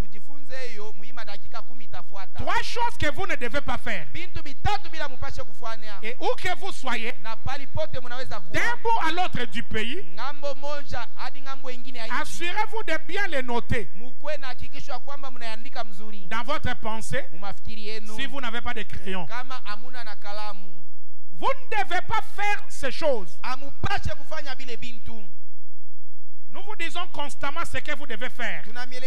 3 choses que vous ne devez pas faire. Et où que vous soyez, d'un bout à l'autre du pays, assurez-vous de bien les noter dans votre pensée. Si vous n'avez pas de crayon, vous ne devez pas faire ces choses. Nous vous disons constamment ce que vous devez faire.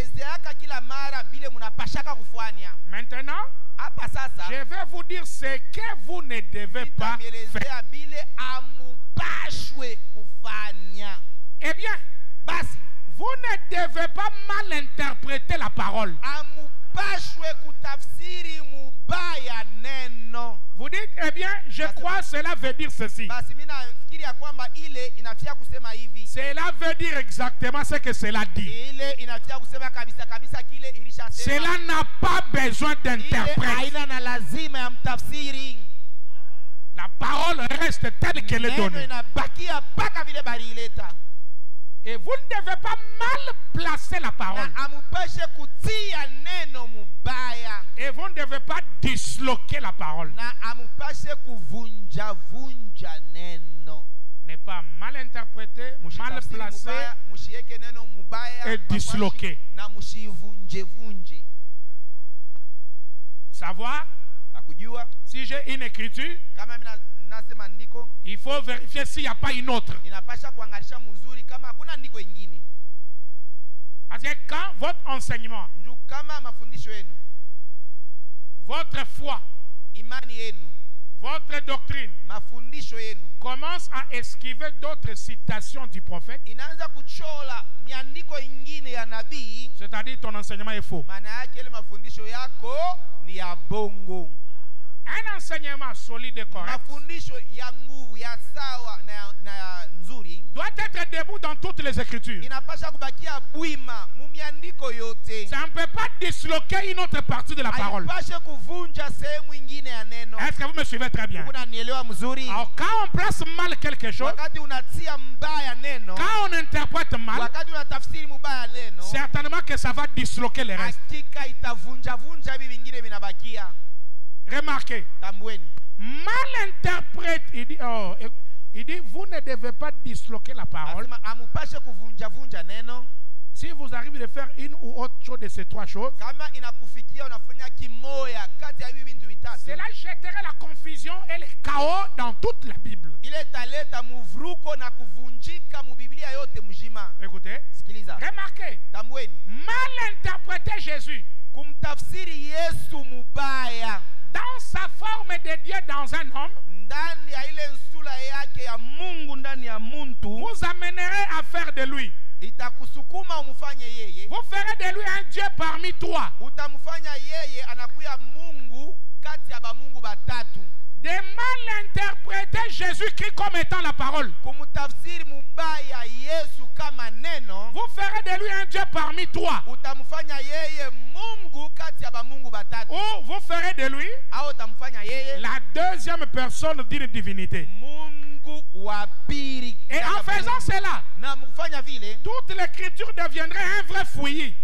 Maintenant, je vais vous dire ce que vous ne devez pas faire. Eh bien, vous ne devez pas mal interpréter la parole. Vous dites, eh bien, je crois que cela veut dire ceci. Cela veut dire exactement ce que cela dit. Cela n'a pas besoin d'interprète. La parole reste telle qu'elle est donnée. Et vous ne devez pas mal placer la parole. Et vous ne devez pas disloquer la parole. Ne pas mal interpréter, mal placer et disloquer. Savoir, si j'ai une écriture, il faut vérifier s'il n'y a pas une autre. Parce que quand votre enseignement, votre foi, votre doctrine commence à esquiver d'autres citations du prophète, c'est-à-dire ton enseignement est faux. Un enseignement solide et correct doit être debout dans toutes les Écritures. Ça ne peut pas disloquer une autre partie de la parole. Est-ce que vous me suivez très bien? Alors, quand on place mal quelque chose, quand on interprète mal, certainement que ça va disloquer les restes. Remarquez, mal interprète, il dit, vous ne devez pas disloquer la parole. Si vous arrivez de faire une ou autre chose de ces trois choses, cela jetterait la confusion et le chaos dans toute la Bible. Écoutez, remarquez, mal interpréter Jésus dans sa forme de Dieu dans un homme, vous amènerez à faire de lui. Vous ferez de lui un Dieu parmi toi. De mal interpréter Jésus-Christ comme étant la parole. Vous ferez de lui un Dieu parmi toi. Ou vous ferez de lui la deuxième personne d'une divinité. Et en faisant cela, toute l'écriture deviendrait un vrai fouillis.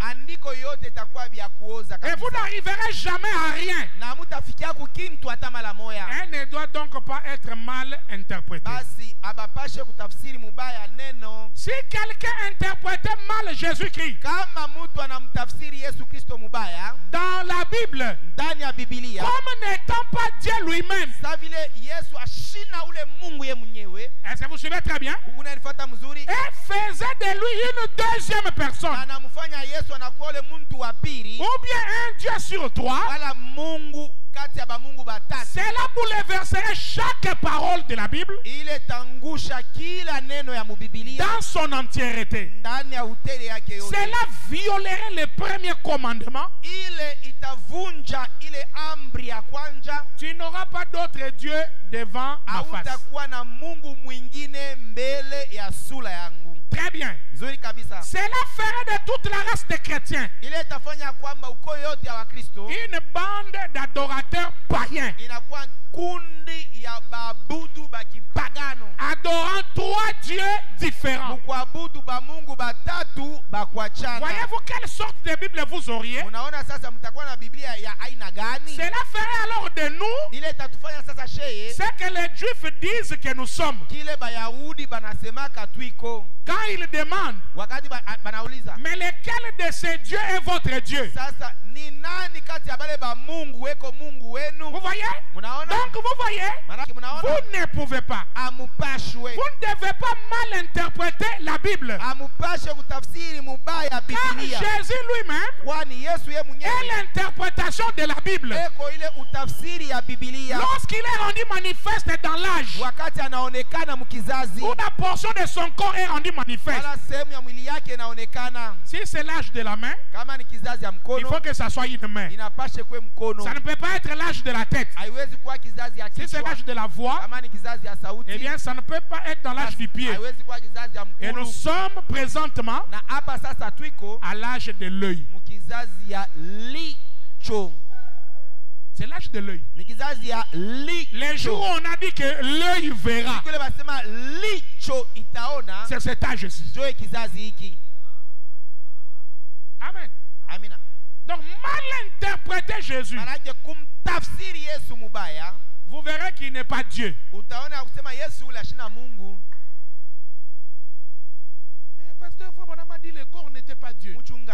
Et vous n'arriverez jamais à rien. Elle ne doit donc pas être mal interprétée. Si quelqu'un interprétait mal Jésus-Christ dans la Bible comme n'étant pas Dieu lui-même, est-ce que vous suivez très bien? Et faisait de lui une deuxième personne, ou bien un Dieu sur toi, cela bouleverserait chaque parole de la Bible dans son entièreté. Cela violerait le premier commandement. Tu n'auras pas d'autre Dieu devant ma face. Très bien. Cela ferait de toute la race des chrétiens une bande d'adorateurs païens, adorant trois dieux différents. Voyez-vous quelle sorte de Bible vous auriez? Cela ferait alors de nous ce que les Juifs disent que nous sommes. Quand ils demandent, mais lequel de ces dieux est votre Dieu? Vous voyez? Donc vous voyez, vous ne pouvez pas. Vous ne devez pas mal interpréter la Bible. Car Jésus lui-même est l'interprétation de la Bible. Lorsqu'il est rendu manifeste dans l'âge, où la portion de son corps est rendue manifeste, si c'est l'âge de la main, il faut que ça soit une main. Ça ne peut pas être l'âge de la tête. Si c'est l'âge de la voix, eh bien ça ne peut pas être dans l'âge du pied. Et nous sommes présentement à l'âge de l'œil. C'est l'âge de l'œil. Les jours où on a dit que l'œil verra, c'est cet âge-ci. Amen. Donc mal interpréter Jésus, vous verrez qu'il n'est pas Dieu. Mais pasteur Fabana m'a dit que le corps n'était pas Dieu.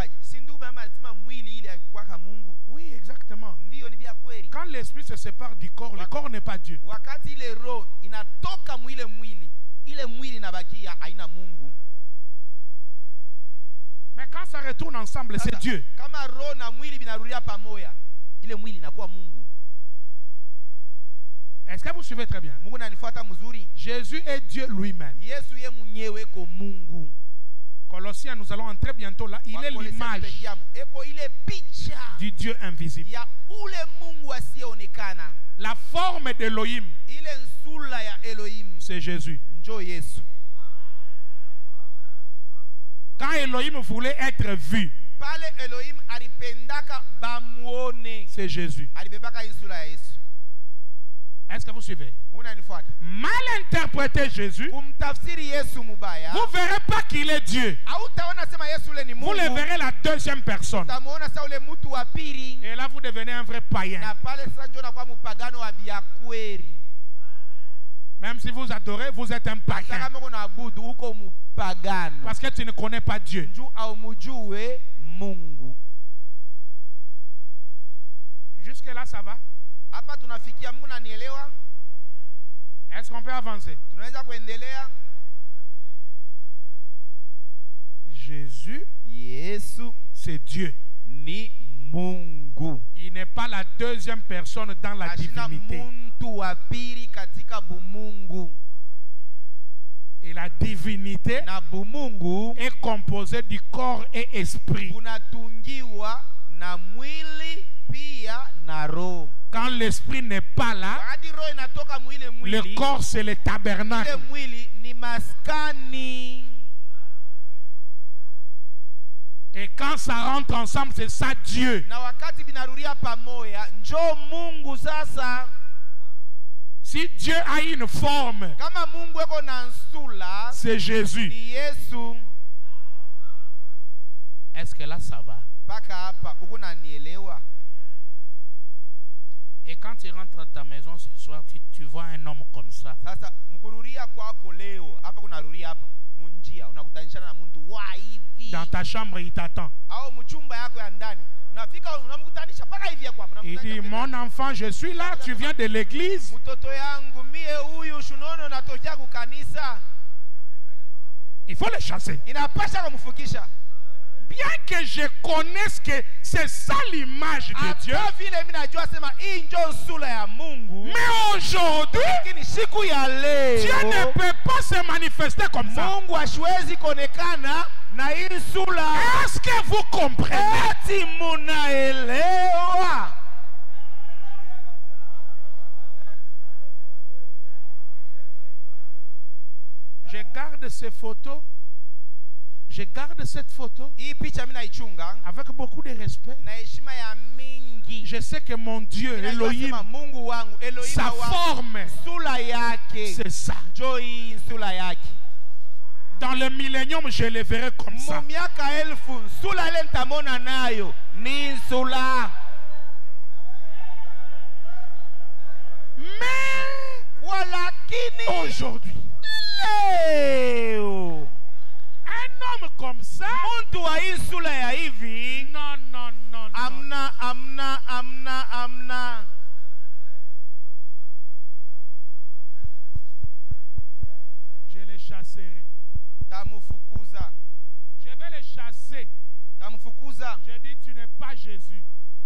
Oui, exactement. Quand l'esprit se sépare du corps, le corps n'est pas Dieu. Mais quand ça retourne ensemble, c'est Dieu. Est-ce que vous suivez très bien? Jésus est Dieu lui-même. Colossiens, nous allons entrer bientôt là. Il est l'image du Dieu invisible. La forme d'Elohim, c'est Jésus. Quand Elohim voulait être vu, c'est Jésus. Est-ce que vous suivez? Mal interpréter Jésus, vous ne verrez pas qu'il est Dieu. Vous le verrez la deuxième personne. Et là, vous devenez un vrai païen. Même si vous adorez, vous êtes un païen. Parce que tu ne connais pas Dieu. Jusque là, ça va? Est-ce qu'on peut avancer? Jésus, c'est Dieu. Il n'est pas la deuxième personne dans la divinité. Et la divinité est composée du corps et esprit. Quand l'esprit n'est pas là, le corps c'est le tabernacle. Et quand ça rentre ensemble, c'est ça Dieu. Si Dieu a une forme, c'est Jésus. Est-ce que là ça va? Et quand tu rentres dans ta maison ce soir, tu vois un homme comme ça. Dans ta chambre, il t'attend. Il dit, mon enfant, je suis là, tu viens de l'église. Il faut le chasser. Bien que je connaisse que c'est ça l'image de Dieu, mais aujourd'hui, Dieu ne peut pas se manifester comme ça. Est-ce que vous comprenez? Je garde ces photos. Je garde cette photo avec beaucoup de respect. Je sais que mon Dieu, Elohim, sa forme, c'est ça. Dans le millénium, je le verrai comme ça. Mais aujourd'hui, un homme comme ça, non, non, non, non. Je les chasserai.
Tamufukuza.
Je vais les chasser.
Tamufukuza.
Je dis tu n'es pas Jésus.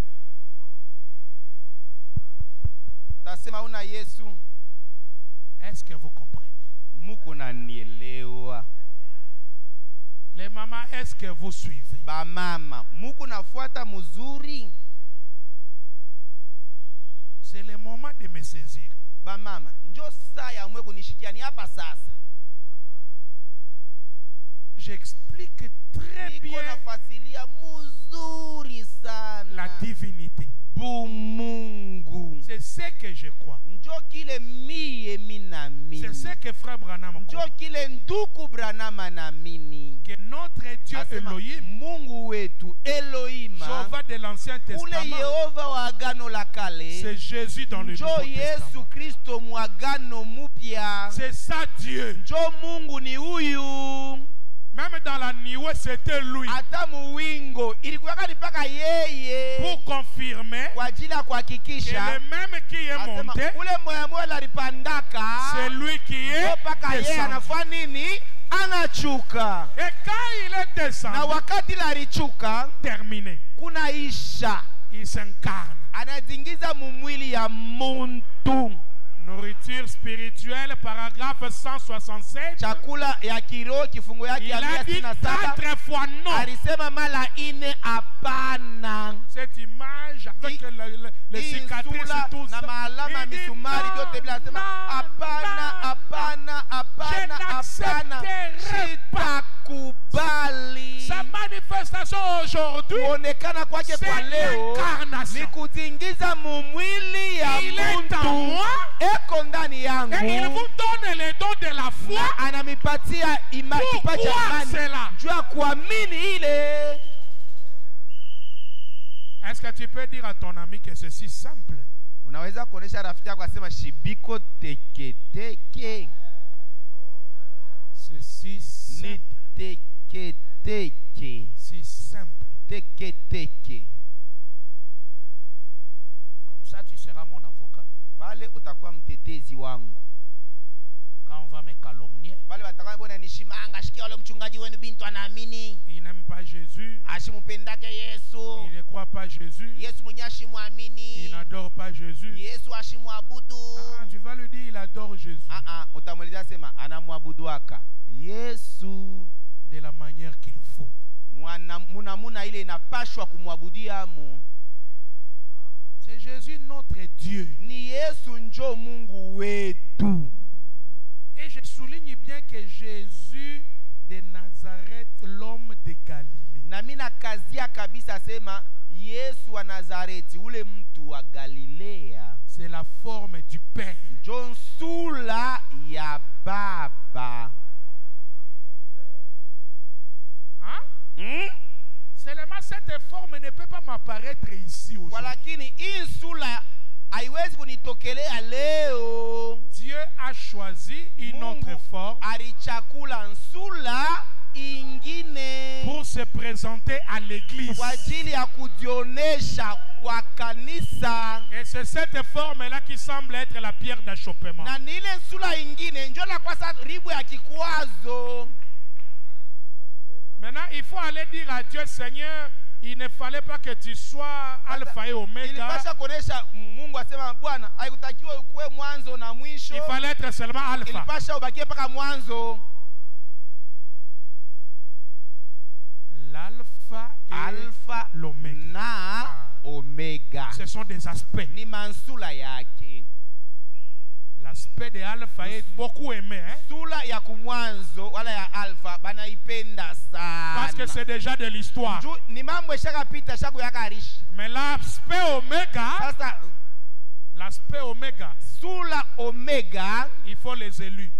Tasema una Yesu.
Est-ce que vous comprenez?
Muko na nielewa.
Les mamans, est-ce que vous suivez?
Ba mama, muko nafuata muzuri.
C'est le moment de me saisir.
Ba mama, njo saa ya mwe kunishikia ni hapa sasa.
J'explique très bien la divinité. C'est ce que je crois. C'est ce que frère Branham croit. Que notre Dieu Elohim, Jéhovah de l'Ancien Testament, c'est Jésus dans le Nouveau Testament. C'est ça Dieu. Même dans la nuée, c'était lui. Pour confirmer que le même qui est monté, c'est lui qui est descendu. Et quand il est descendu, terminé, il s'incarne. Nourriture spirituelle, paragraphe 167. Il a dit 4 fois non. Cette image avec les cicatrices et tout ça. Il dit non, je n'accepterai pas. Sa manifestation aujourd'hui, c'est l'incarnation. Il est en moi. Et il vous donne les dons de la foi. Pourquoi cela? Est-ce que tu peux dire à ton ami que c'est si simple? C'est si simple. Si simple. Comme ça tu seras mon avocat. Quand on va me calomnier, il n'aime pas Jésus, il ne croit pas Jésus, il n'adore pas Jésus. Tu vas lui dire il adore Jésus de la manière qu'il faut. C'est Jésus notre Dieu. Et je souligne bien que Jésus de Nazareth, l'homme de Galilée, c'est la forme du Père. Hein? Seulement cette forme ne peut pas m'apparaître ici aujourd'hui. Dieu a choisi une autre forme pour se présenter à l'église. Et c'est cette forme-là qui semble être la pierre d'achoppement. Maintenant, il faut aller dire à Dieu, Seigneur, il ne fallait pas que tu sois alpha et oméga. Il fallait être seulement alpha. L'alpha et l'oméga. Ce sont des aspects. L'aspect de alpha est beaucoup aimé. Hein? Parce que c'est déjà de l'histoire. Mais l'aspect oméga, il faut les élus.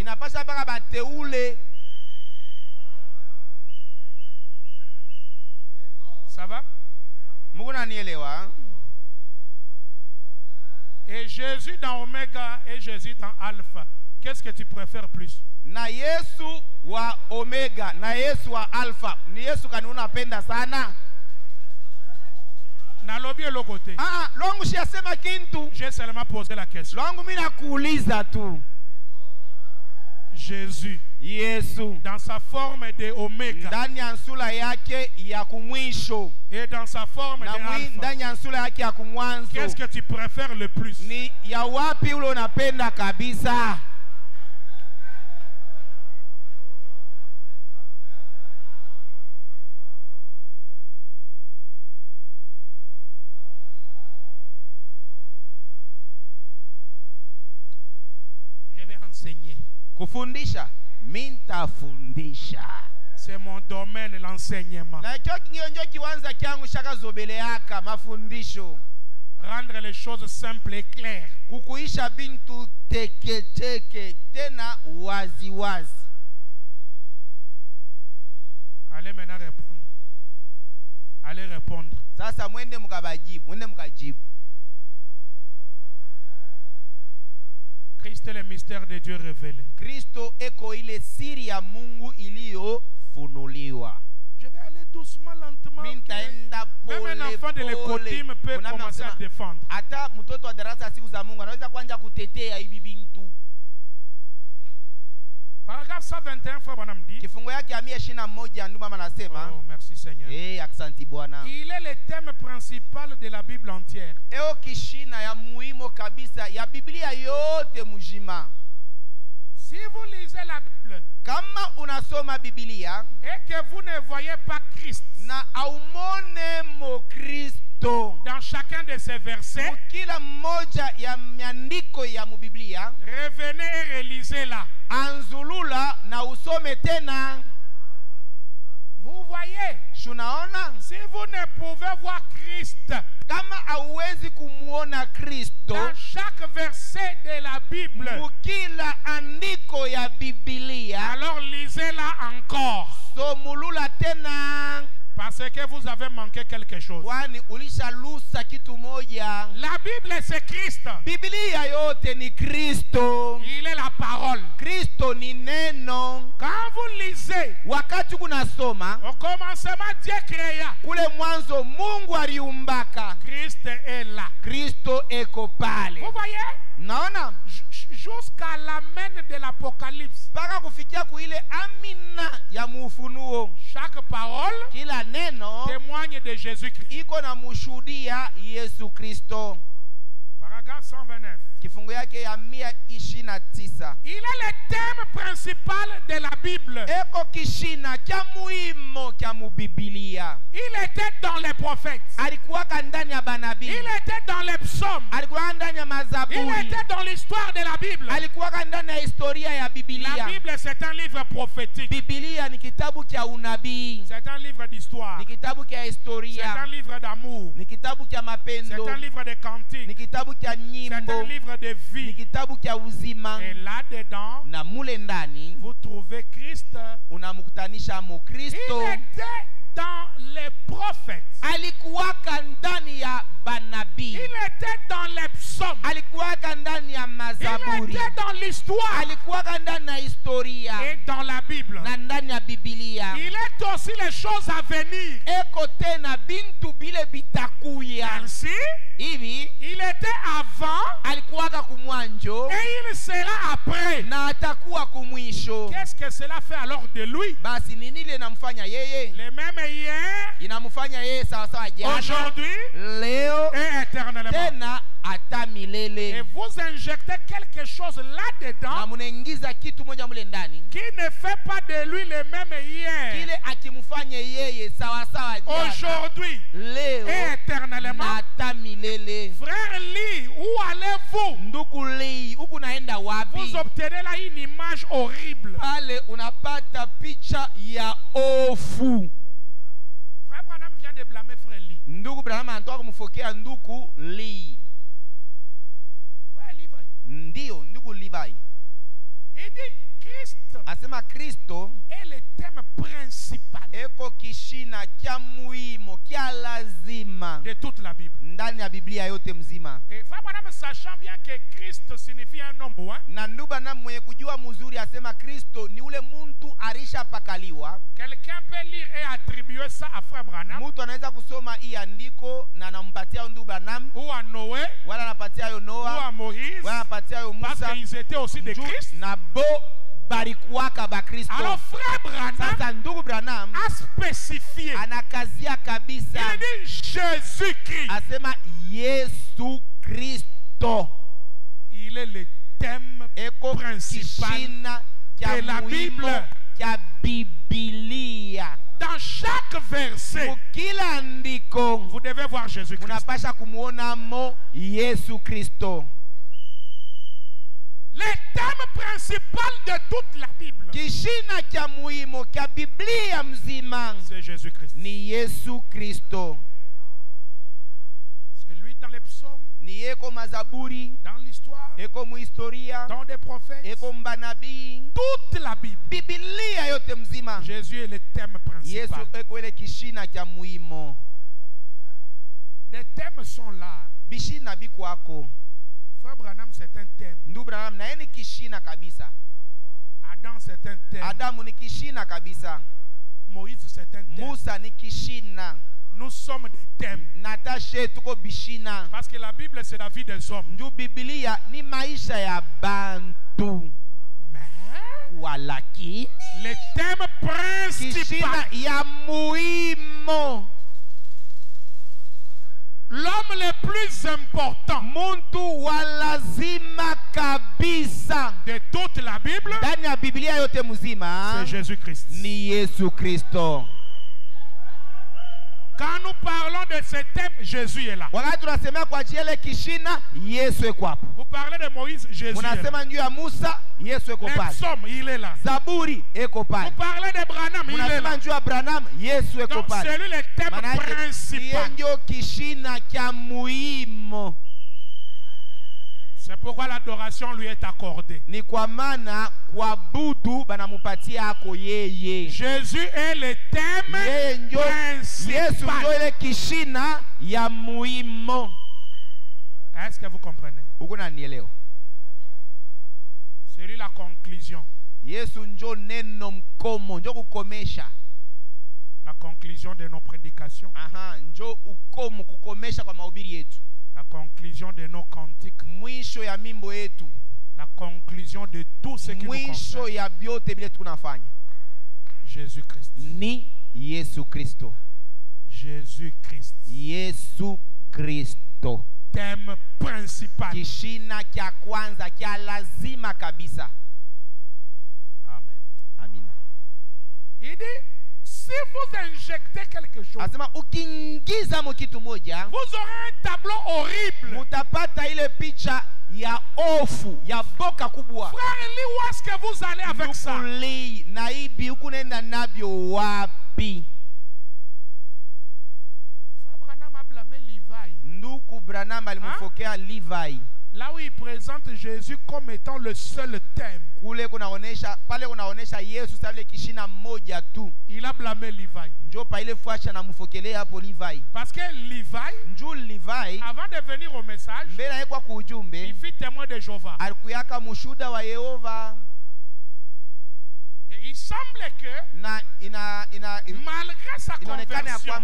Ça va? Et Jésus dans Oméga et Jésus dans Alpha. Qu'est-ce que tu préfères plus?
Na Yesu wa Omega, na Yesu wa Alpha. Ni Yesu kanuna penda sana.
Na lobi l'autre côté.
Longu shiyasema kintu.
J'ai seulement posé la question.
Longu mina kuuliza tu.
Jésus.
Yesu.
Dans sa forme de Oméga.
Ndani ya nsura yake ya kumwisho.
Et dans sa forme de Alpha.
Ndani ya nsura yake ya kumwanzo.
Qu'est-ce que tu préfères le plus?
Ni ya wapi ule unapenda kabisa?
Enseigner.
Kufundisha, mintafundisha.
C'est mon domaine, l'enseignement.
Na kyo kinyo kiwanza kyangu shaka zobeleaka mafundisho.
Rendre les choses simples et claires.
Kukuisha bintu teke teke tena wazi wazi.
Allez maintenant répondre. Allez répondre.
Sasa mwende mkabajibu,
Christ est le mystère de Dieu révélé.
Kristo eko ile siri ya Mungu iliyofunuliwa.
Je vais aller doucement, lentement. Même un enfant de l'écotime peut commencer à défendre.
Hata mtoto wa darasa siku za Mungu anaweza kuanza kutetea hivi bintu.
Paragraphe 121 fois Bonhomme dit.
Kifungo yake ya 121 ndio mama anasema.
Oh, merci Seigneur.
Aksanti Bwana.
Il est le thème principal de la Bible entière.
Eo kishina ya muhimu kabisa ya Biblia yote mujima.
Si vous lisez la Bible,
kama unasoma Biblia
et que vous ne voyez pas Christ,
na aumone mo Kristo
dans chacun de ces versets,
kila mmoja ya miandiko ya Biblia,
revenez et relisez-la.
Anzulula na usome tena.
Vous voyez,
tunaona,
si vous ne pouvez voir Christ,
kama hauwezi kumuona Kristo
dans chaque verset de la Bible,
mukila andiko ya Biblia,
alors lisez-la encore.
Somulula tena.
Parce que vous avez manqué quelque chose.
La
Bible c'est Christ.
Biblia yote ni Kristo.
Il est la parole.
Kristo ni neno.
Quand vous lisez,
wakati kunasoma,
au commencement Dieu créa.
Kule mwanzo Mungu aliumbaka.
Christ est là.
Kristo eko pale.
Vous voyez?
Naona?
Jusqu'à l'amen de l'Apocalypse.
Paka kufikia kuile amina ya mufunuo.
Chaque parole,
kila neno,
témoigne de Jésus-Christ.
Iko na mushuhudia Yesu Kristo.
Paragraphe 129.
Kifungu yake ya 129.
Il est le thème principal de la Bible.
Eko kishina kya muhimu kya Biblia.
Il était dans les prophètes.
Alikuwa ndani ya manabii.
Il était dans les psaumes.
Alikuwa ndani ya mazaburi.
Il était dans l'histoire de la Bible.
Alikuwa ndani ya historia ya Biblia.
La Bible c'est un livre prophétique.
Biblia ni kitabu kya unabii.
C'est un livre d'histoire.
Ni kitabu kya historia.
C'est un livre d'amour.
Ni kitabu kya mapendo.
C'est un livre de cantiques.
Ni kitabu kya nyimbo.
C'est un livre de vie.
Ni kitabu kya uzima.
Et là-dedans,
na mule ndani,
vous trouvez Christ.
Unamkutanisha mu Kristo.
Il était dans les prophètes.
Alikuwaka ndani ya banabii.
Il était dans les psaumes.
Alikuwaka ndani ya mazaburi.
Il était dans l'histoire.
Alikuwaka ndani ya historia.
Et dans la Bible.
Na ndani ya Biblia.
Il est aussi les choses à venir.
Eko tena bintu bile bitakuya.
Ainsi,
hivi,
il était avant.
Alikuwaka kumwanjo.
Et il sera après.
Na atakuwa kumwisho.
Qu'est-ce que cela fait alors de lui?
Basi nini ile namfanya yeye?
Le même hier.
Inamfanya yeye sawa sawa jana.
Aujourd'hui.
Leo.
Et éternellement.
Tena ata milele.
Et vous injectez quelque chose là-dedans.
Na munaingiza kitu moja mule ndani.
Qui ne fait pas de lui le même hier.
Kile akimfanya yeye sawa sawa jana.
Aujourd'hui.
Leo.
Et éternellement.
Na ata milele.
Frère Lee, où allez-vous?
Nduku Lee, huku naenda wapi?
Vous obtenez là une image horrible.
Pale unapata picha ya ofu.
Frère Branham vient de blâmer frère Lee.
Ndugu Branham anatoka kumfokea nduku Lee.
Ouais, Levi.
Ndio, ndugu Levi.
Il dit Christ.
Asema Kristo
est le thème principal.
Eko kishina kya muhimu kya lazima
de toute la Bible.
Ndani ya Biblia yote mzima.
Et frère Branham sachant bien que Christ signifie un homme point.
Na ndugu Branham mwenye kujua mzuri asema Kristo ni ule muntu arisha pakaliwa.
Quelqu'un peut lire et attribuer ça à frère Branham.
Mtu anaweza kusoma hii andiko na anampatia ndugu Branham.
Ou à Noé.
Wala anapatia yo Noa.
Ou à Moïse.
Wala anapatia yo Musa.
Parce qu'ils étaient aussi des Christ.
Na bo balikuwaka bakristo.
Alors frère Branham
Sasa ndugu Branham
a spécifié.
anakazia kabisa.
Il dit Jésus-Christ.
Asema Yesu Kristo.
Il est le thème principal de la Bible. Dans chaque verset, vous devez voir Jésus-Christ. Le thème principal de toute la Bible, c'est Jésus-Christ. C'est lui dans les psaumes, dans l'histoire, dans des prophètes, toute la Bible. Jésus est le thème principal. Des thèmes sont là. Frère Branham, c'est un thème. Adam, c'est un thème. Moïse, c'est un thème. Nous sommes des thèmes. Parce que la Bible, c'est la vie des hommes. Mais le thème principal, l'homme le plus important de toute la Bible, c'est Jésus-Christ. Quand nous parlons de ce thème, Jésus est là. Vous parlez de Moïse, Jésus est là. Les psaumes, il est là. Vous parlez de Branham, il est là. Donc c'est lui le thème principal. C'est pourquoi l'adoration lui est accordée. Jésus est le thème principal. Est-ce que vous comprenez? C'est lui la conclusion. La conclusion de nos prédications. La conclusion de nos cantiques. La conclusion de tout ce qui nous concerne. Jésus-Christ. Jésus-Christ. Thème principal. Amen. Il dit, si vous injectez quelque chose, vous aurez un tableau horrible. Frère, où est-ce que vous allez avec ça? Frère Branham a blâmé Levi. Là où il présente Jésus comme étant le seul thème, il a blâmé Levi. Parce que Levi, avant de venir au message, il fit témoin de Jéhovah. Et il semble que, malgré sa conversion,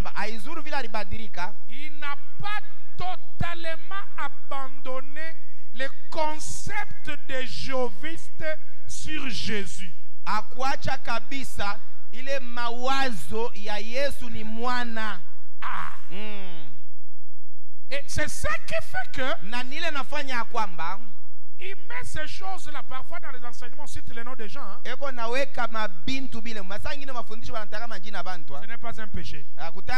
il n'a pas totalement abandonné le concept des jéhovistes sur Jésus. Et c'est ça qui fait que il met ces choses-là. Parfois dans les enseignements, on cite les noms des gens. Ce n'est pas un péché.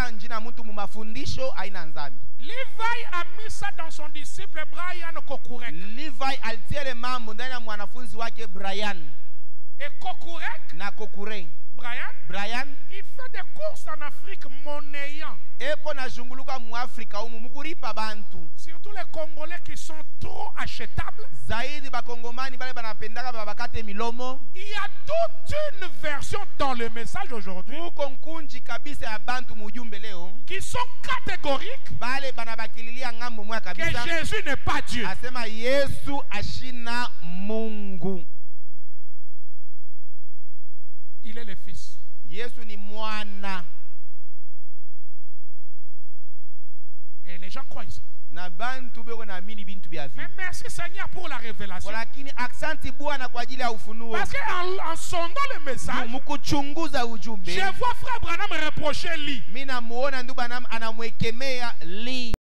Levi a mis ça dans son disciple Brian Kokurek. Et Kokurek, Brian, il fait des courses en Afrique monnayant. Surtout les Congolais qui sont trop achetables. Il y a toute une version dans le message aujourd'hui qui sont catégoriques que Jésus n'est pas Dieu. Il est le Fils. Et Et les gens croient ça.
Mais
merci Seigneur pour la révélation. Parce qu'en sondant le message, je vois frère Branham reprocher lui.